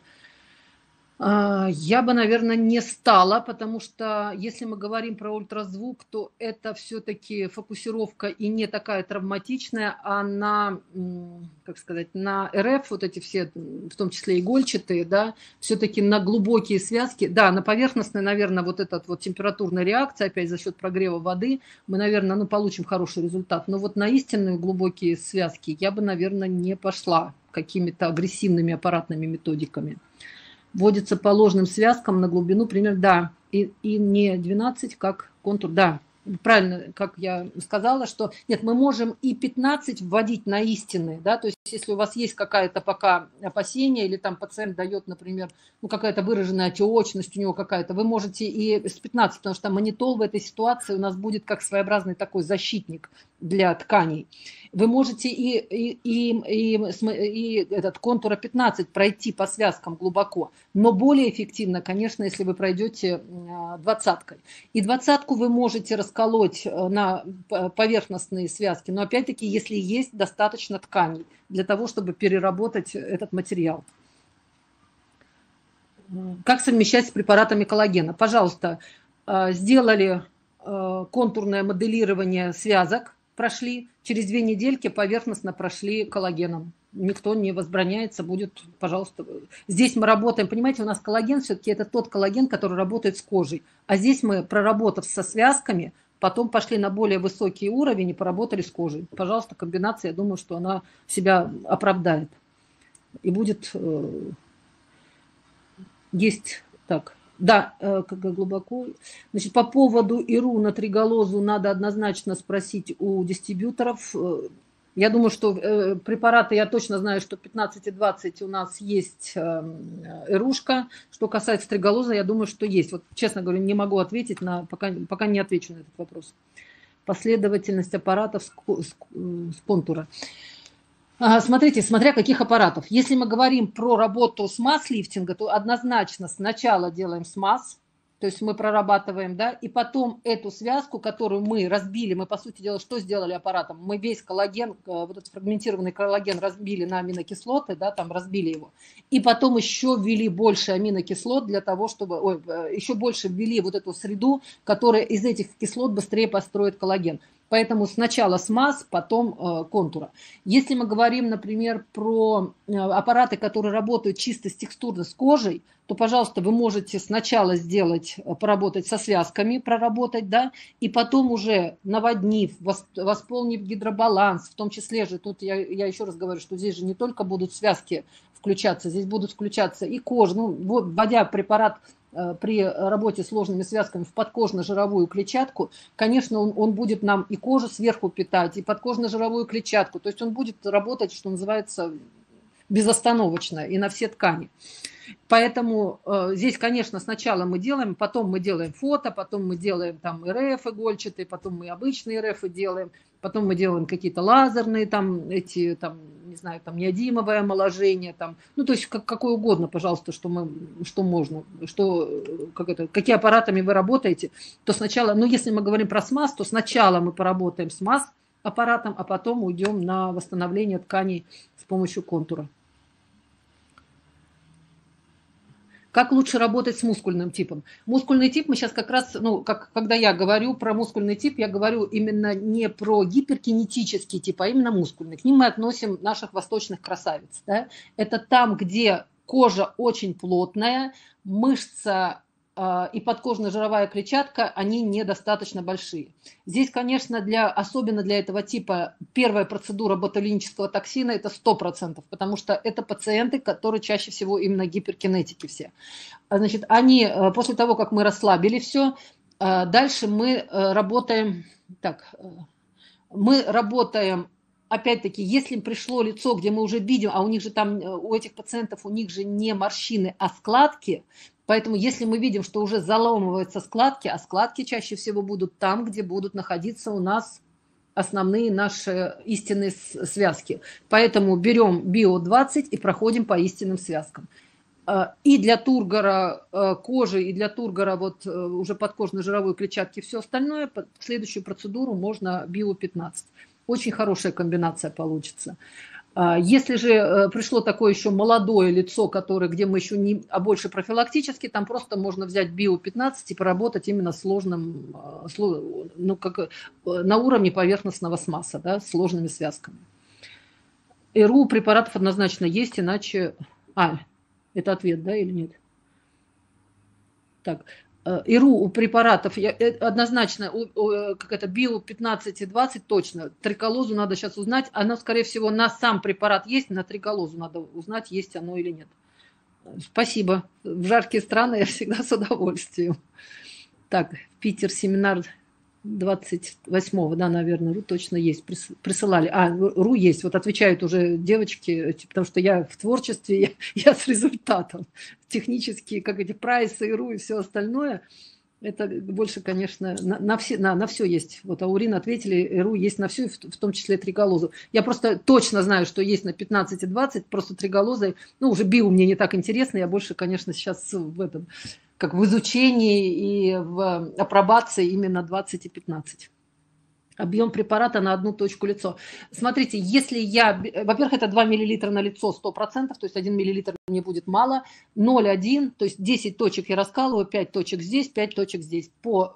я бы, наверное, не стала, потому что если мы говорим про ультразвук, то это все-таки фокусировка и не такая травматичная, а на, как сказать, на РФ, вот эти все, в том числе игольчатые, да, все-таки на глубокие связки, да, на поверхностной, наверное, вот эта вот температурная реакция, опять за счет прогрева воды, мы, наверное, ну, получим хороший результат. Но вот на истинные глубокие связки я бы, наверное, не пошла какими-то агрессивными аппаратными методиками. Вводится по ложным связкам на глубину, примерно, да, и не 12, как контур, да, правильно, как я сказала, что нет, мы можем и 15 вводить на истинные, да, то есть если у вас есть какая-то пока опасение, или там пациент дает, например, ну, какая-то выраженная отечность у него какая-то, вы можете и с 15, потому что манитол в этой ситуации у нас будет как своеобразный такой защитник для тканей. Вы можете и этот контура 15 пройти по связкам глубоко, но более эффективно, конечно, если вы пройдете 20-кой. И 20-ку вы можете расколоть на поверхностные связки, но опять-таки, если есть достаточно тканей для того, чтобы переработать этот материал. Как совмещать с препаратами коллагена? Пожалуйста, сделали контурное моделирование связок, прошли, через 2 недельки поверхностно прошли коллагеном. Никто не возбраняется, будет, пожалуйста. Здесь мы работаем, понимаете, у нас коллаген все-таки это тот коллаген, который работает с кожей. А здесь мы, проработав со связками, потом пошли на более высокий уровень и поработали с кожей. Пожалуйста, комбинация, я думаю, что она себя оправдает. И будет есть так. Да, как глубоко. Значит, по поводу ИРУ на триголозу надо однозначно спросить у дистрибьюторов. Я думаю, что препараты, я точно знаю, что 15 и 20 у нас есть ИРУшка. Что касается триголоза, я думаю, что есть. Вот, честно говоря, не могу ответить, пока не отвечу на этот вопрос. Последовательность аппаратов с контура. Смотрите, смотря каких аппаратов. Если мы говорим про работу с масс-лифтинга, то однозначно сначала делаем смаз, то есть мы прорабатываем, да, и потом эту связку, которую мы разбили, мы, по сути дела, что сделали аппаратом? Мы весь коллаген, вот этот фрагментированный коллаген разбили на аминокислоты, да, там разбили его, и потом еще ввели больше аминокислот для того, чтобы, еще больше ввели вот эту среду, которая из этих кислот быстрее построит коллаген. Поэтому сначала смаз, потом контура. Если мы говорим, например, про аппараты, которые работают чисто с текстурой, с кожей, то, пожалуйста, вы можете сначала сделать, поработать со связками, проработать, да, и потом уже наводнив, восполнив гидробаланс, в том числе же, тут я еще раз говорю, что здесь же не только будут связки включаться, здесь будут включаться и кожа, ну, вводя препарат при работе с сложными связками в подкожно-жировую клетчатку, конечно, он будет нам и кожу сверху питать, и подкожно-жировую клетчатку. То есть он будет работать, что называется, безостановочно и на все ткани. Поэтому здесь, конечно, сначала мы делаем, потом мы делаем фото, потом мы делаем там РФ игольчатые, потом мы обычные РФ делаем, потом мы делаем какие-то лазерные, там, эти, там, не знаю, там, неодимовое омоложение, там, ну, то есть какое угодно, пожалуйста, что можно, какие аппаратами вы работаете, то сначала, ну, если мы говорим про смаз, то сначала мы поработаем с смаз аппаратом, а потом уйдем на восстановление тканей с помощью контура. Как лучше работать с мускульным типом? Мускульный тип мы сейчас как раз, ну, когда я говорю про мускульный тип, я говорю именно не про гиперкинетический тип, а именно мускульный. К ним мы относим наших восточных красавиц. Да? Это там, где кожа очень плотная, мышца и подкожно-жировая клетчатка, они недостаточно большие. Здесь, конечно, особенно для этого типа первая процедура ботулинического токсина это 100%, потому что это пациенты, которые чаще всего именно гиперкинетики все. Значит, они, после того, как мы расслабили все, дальше мы работаем, опять-таки, если им пришло лицо, где мы уже видим, а у них же там, у этих пациентов, у них же не морщины, а складки, поэтому если мы видим, что уже заломываются складки, а складки чаще всего будут там, где будут находиться у нас основные наши истинные связки. Поэтому берем био-20 и проходим по истинным связкам. И для тургора кожи, и для тургора вот уже подкожно-жировой клетчатки, все остальное, в следующую процедуру можно био-15. Очень хорошая комбинация получится. Если же пришло такое еще молодое лицо, где мы еще не, а больше профилактически, там просто можно взять био-15 и поработать именно сложным, ну, как на уровне поверхностного смаза, да, с сложными связками. ЭРУ препаратов однозначно есть, иначе... это ответ, да, или нет? Так, ИРУ у препаратов однозначно, как это, био-15 и 20 точно. Триколозу надо сейчас узнать. Оно, скорее всего, на сам препарат есть, на триколозу надо узнать, есть оно или нет. Спасибо. В жаркие страны я всегда с удовольствием. Так, Питер, семинар 28-го, да, наверное, РУ точно есть, присылали. РУ есть, вот отвечают уже девочки, потому что я в творчестве, я с результатом. Технические, как эти прайсы, РУ и все остальное, это больше, конечно, на все есть. Вот Аурин ответили, РУ есть на все, в том числе триголозу. Я просто точно знаю, что есть на 15 и 20, просто триголозы, ну, уже био мне не так интересно, я больше, конечно, сейчас в этом... как в изучении и в апробации именно 20 и 15. Объем препарата на одну точку лицо. Смотрите, если во-первых, это 2 мл на лицо 100%, то есть 1 мл мне будет мало, 0,1, то есть 10 точек я раскалываю, 5 точек здесь, 5 точек здесь, по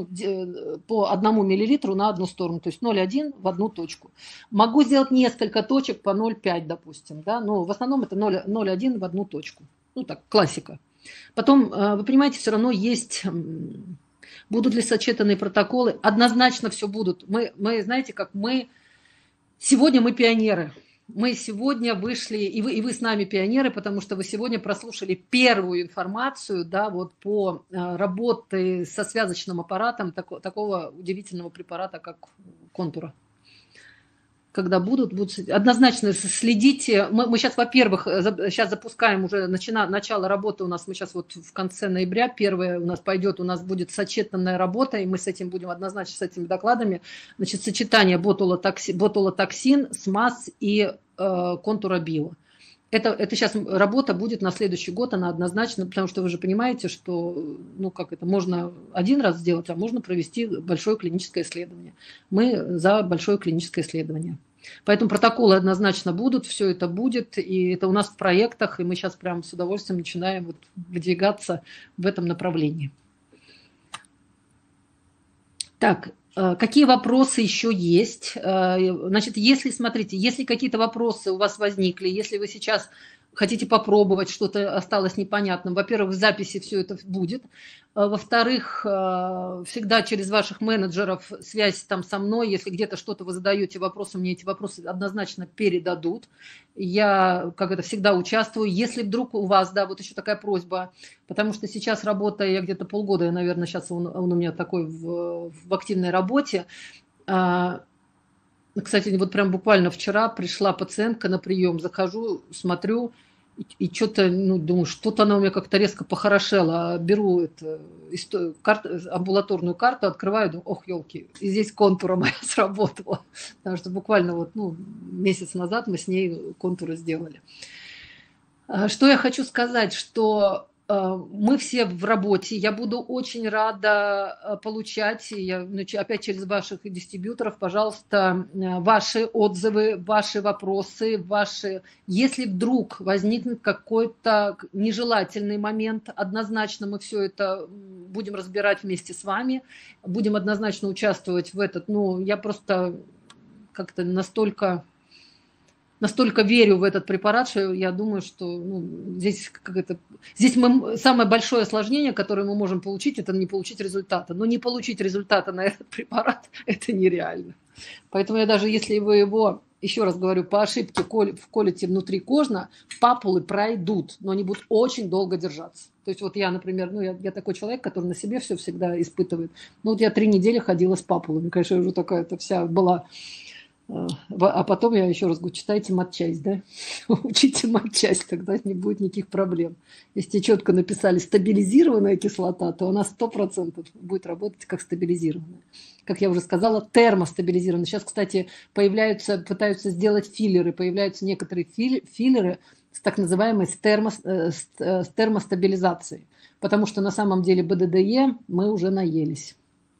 1 мл на одну сторону, то есть 0,1 в одну точку. Могу сделать несколько точек по 0,5, допустим, да, но в основном это 0,1 в одну точку. Ну так, классика. Потом, вы понимаете, все равно есть, будут ли сочетанные протоколы, однозначно все будут. Мы знаете, сегодня мы пионеры. Мы сегодня вышли, и вы с нами пионеры, потому что вы сегодня прослушали первую информацию, да, вот по работе со связочным аппаратом такого удивительного препарата, как контура. Когда будут однозначно следите. Мы сейчас, во-первых, сейчас запускаем уже начало работы у нас. Мы сейчас вот в конце ноября первое у нас пойдет, у нас будет сочетанная работа, и мы с этим будем однозначно с этими докладами. Значит, сочетание ботулотоксин, смаз и контура био. Это сейчас работа будет на следующий год, она однозначно, потому что вы же понимаете, что можно один раз сделать, а можно провести большое клиническое исследование. Мы за большое клиническое исследование. Поэтому протоколы однозначно будут, все это будет, и это у нас в проектах, и мы сейчас прям с удовольствием начинаем выдвигаться в этом направлении. Так, Какие вопросы еще есть? Значит, если, смотрите, если какие-то вопросы у вас возникли, если вы сейчас хотите попробовать, что-то осталось непонятным, во-первых, в записи все это будет. Во-вторых, всегда через ваших менеджеров связь там со мной. Если где-то что-то вы задаете вопросы, мне эти вопросы однозначно передадут. Я, как это, всегда участвую. Если вдруг у вас, да, вот еще такая просьба, потому что сейчас работаю, я где-то полгода, наверное, сейчас он у меня такой в активной работе. Кстати, вот прям буквально вчера пришла пациентка на прием, захожу, смотрю, и что-то, ну, думаю, что-то она у меня как-то резко похорошела. Беру амбулаторную карту, открываю, думаю, ох, елки, и здесь контура моя сработала. Потому что буквально вот, ну, месяц назад мы с ней контуры сделали. Что я хочу сказать, что мы все в работе. Я буду очень рада получать, опять через ваших дистрибьюторов, пожалуйста, ваши отзывы, ваши вопросы, Если вдруг возникнет какой-то нежелательный момент, однозначно мы все это будем разбирать вместе с вами, будем однозначно участвовать в этот. Ну, я просто как-то настолько верю в этот препарат, что я думаю, что здесь самое большое осложнение, которое мы можем получить, это не получить результата. Но не получить результата на этот препарат – это нереально. Поэтому я даже если вы его, еще раз говорю, по ошибке вколите внутрикожно, папулы пройдут, но они будут очень долго держаться. То есть вот я, например, я такой человек, который на себе все всегда испытывает. Вот я 3 недели ходила с папулами. Конечно, я уже такая-то вся была. А потом я еще раз говорю, читайте матчасть, да? Учите матчасть, тогда не будет никаких проблем. Если четко написали стабилизированная кислота, то она 100% будет работать как стабилизированная. Как я уже сказала, термостабилизированная. Сейчас, кстати, пытаются сделать филлеры, появляются некоторые филлеры с так называемой термостабилизацией. Потому что на самом деле БДДЕ мы уже наелись.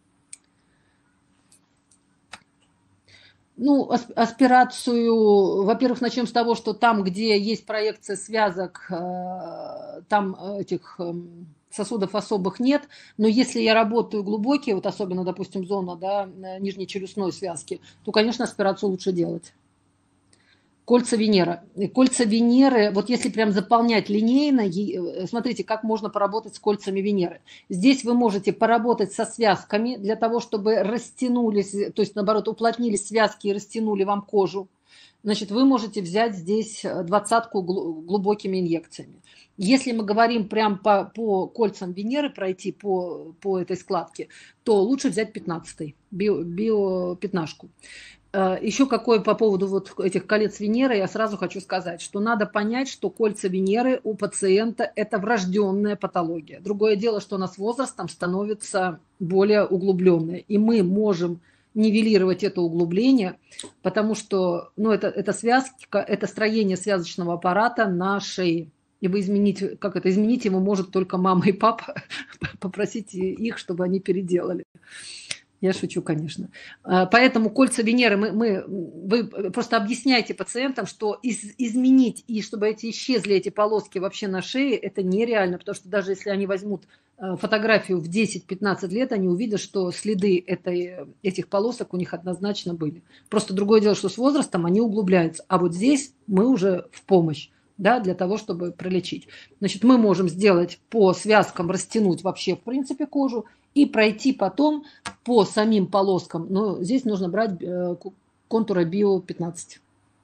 Аспирацию, во-первых, начнем с того, что там, где есть проекция связок, там этих сосудов особых нет. Но если я работаю глубокие, вот особенно, допустим, зона, да, нижнечелюстной связки, то, конечно, аспирацию лучше делать. Кольца Венеры. Кольца Венеры, вот если прям заполнять линейно, смотрите, как можно поработать с кольцами Венеры. Здесь вы можете поработать со связками для того, чтобы растянулись, то есть, наоборот, уплотнились связки и растянули вам кожу. Значит, вы можете взять здесь 20-ку глубокими инъекциями. Если мы говорим прям по кольцам Венеры, пройти по этой складке, то лучше взять 15-й, биопятнашку. Еще какое по поводу вот этих колец Венеры, я сразу хочу сказать, что надо понять, что кольца Венеры у пациента – это врожденная патология. Другое дело, что она с возрастом становится более углубленной, и мы можем нивелировать это углубление, потому что это связка, это строение связочного аппарата на шее. Ибо изменить его может только мама и папа, попросите их, чтобы они переделали. Я шучу, конечно. Поэтому кольца Венеры вы просто объясняйте пациентам, что изменить и чтобы исчезли эти полоски вообще на шее, это нереально, потому что даже если они возьмут фотографию в 10-15 лет, они увидят, что следы этих полосок у них однозначно были. Просто другое дело, что с возрастом они углубляются. А вот здесь мы уже в помощь, да, для того, чтобы пролечить. Значит, мы можем сделать по связкам, растянуть вообще в принципе кожу, и пройти потом по самим полоскам. Но здесь нужно брать контура Био-15.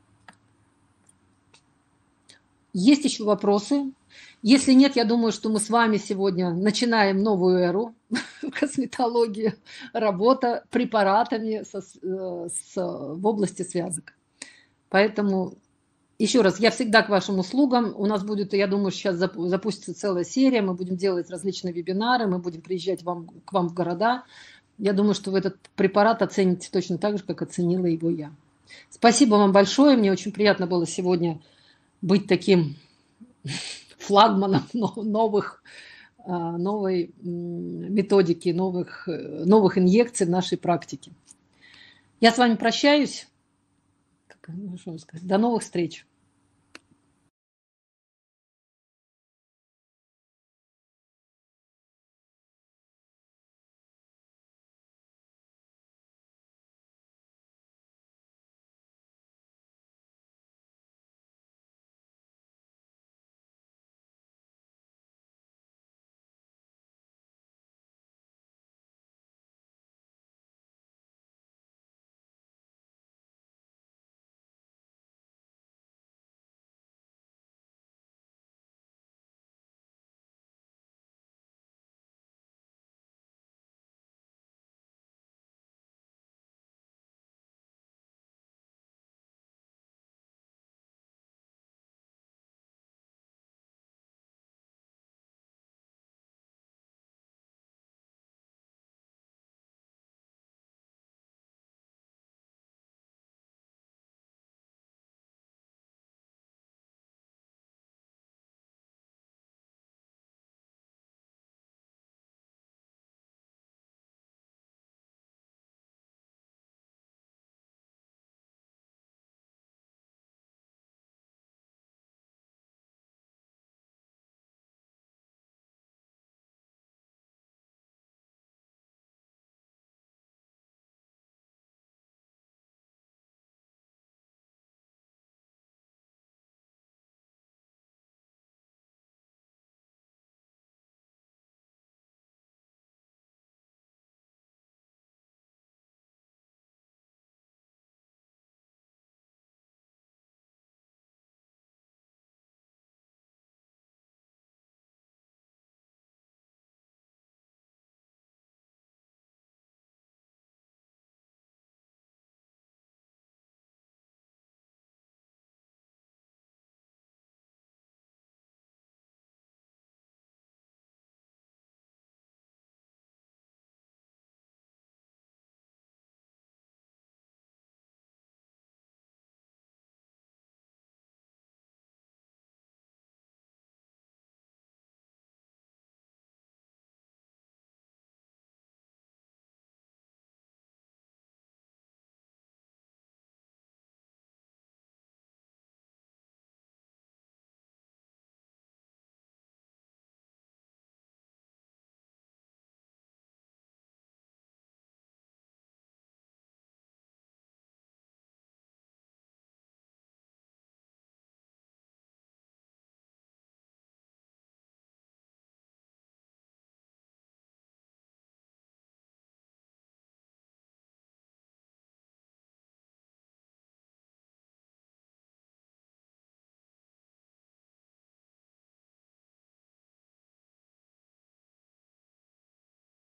Есть еще вопросы? Если нет, я думаю, что мы с вами сегодня начинаем новую эру в косметологии, работа препаратами в области связок. Поэтому еще раз, я всегда к вашим услугам. У нас будет, я думаю, сейчас запустится целая серия. Мы будем делать различные вебинары, мы будем приезжать к вам в города. Я думаю, что вы этот препарат оцените точно так же, как оценила его я. Спасибо вам большое. Мне очень приятно было сегодня быть таким флагманом новой методики, новых инъекций в нашей практике. Я с вами прощаюсь. До новых встреч.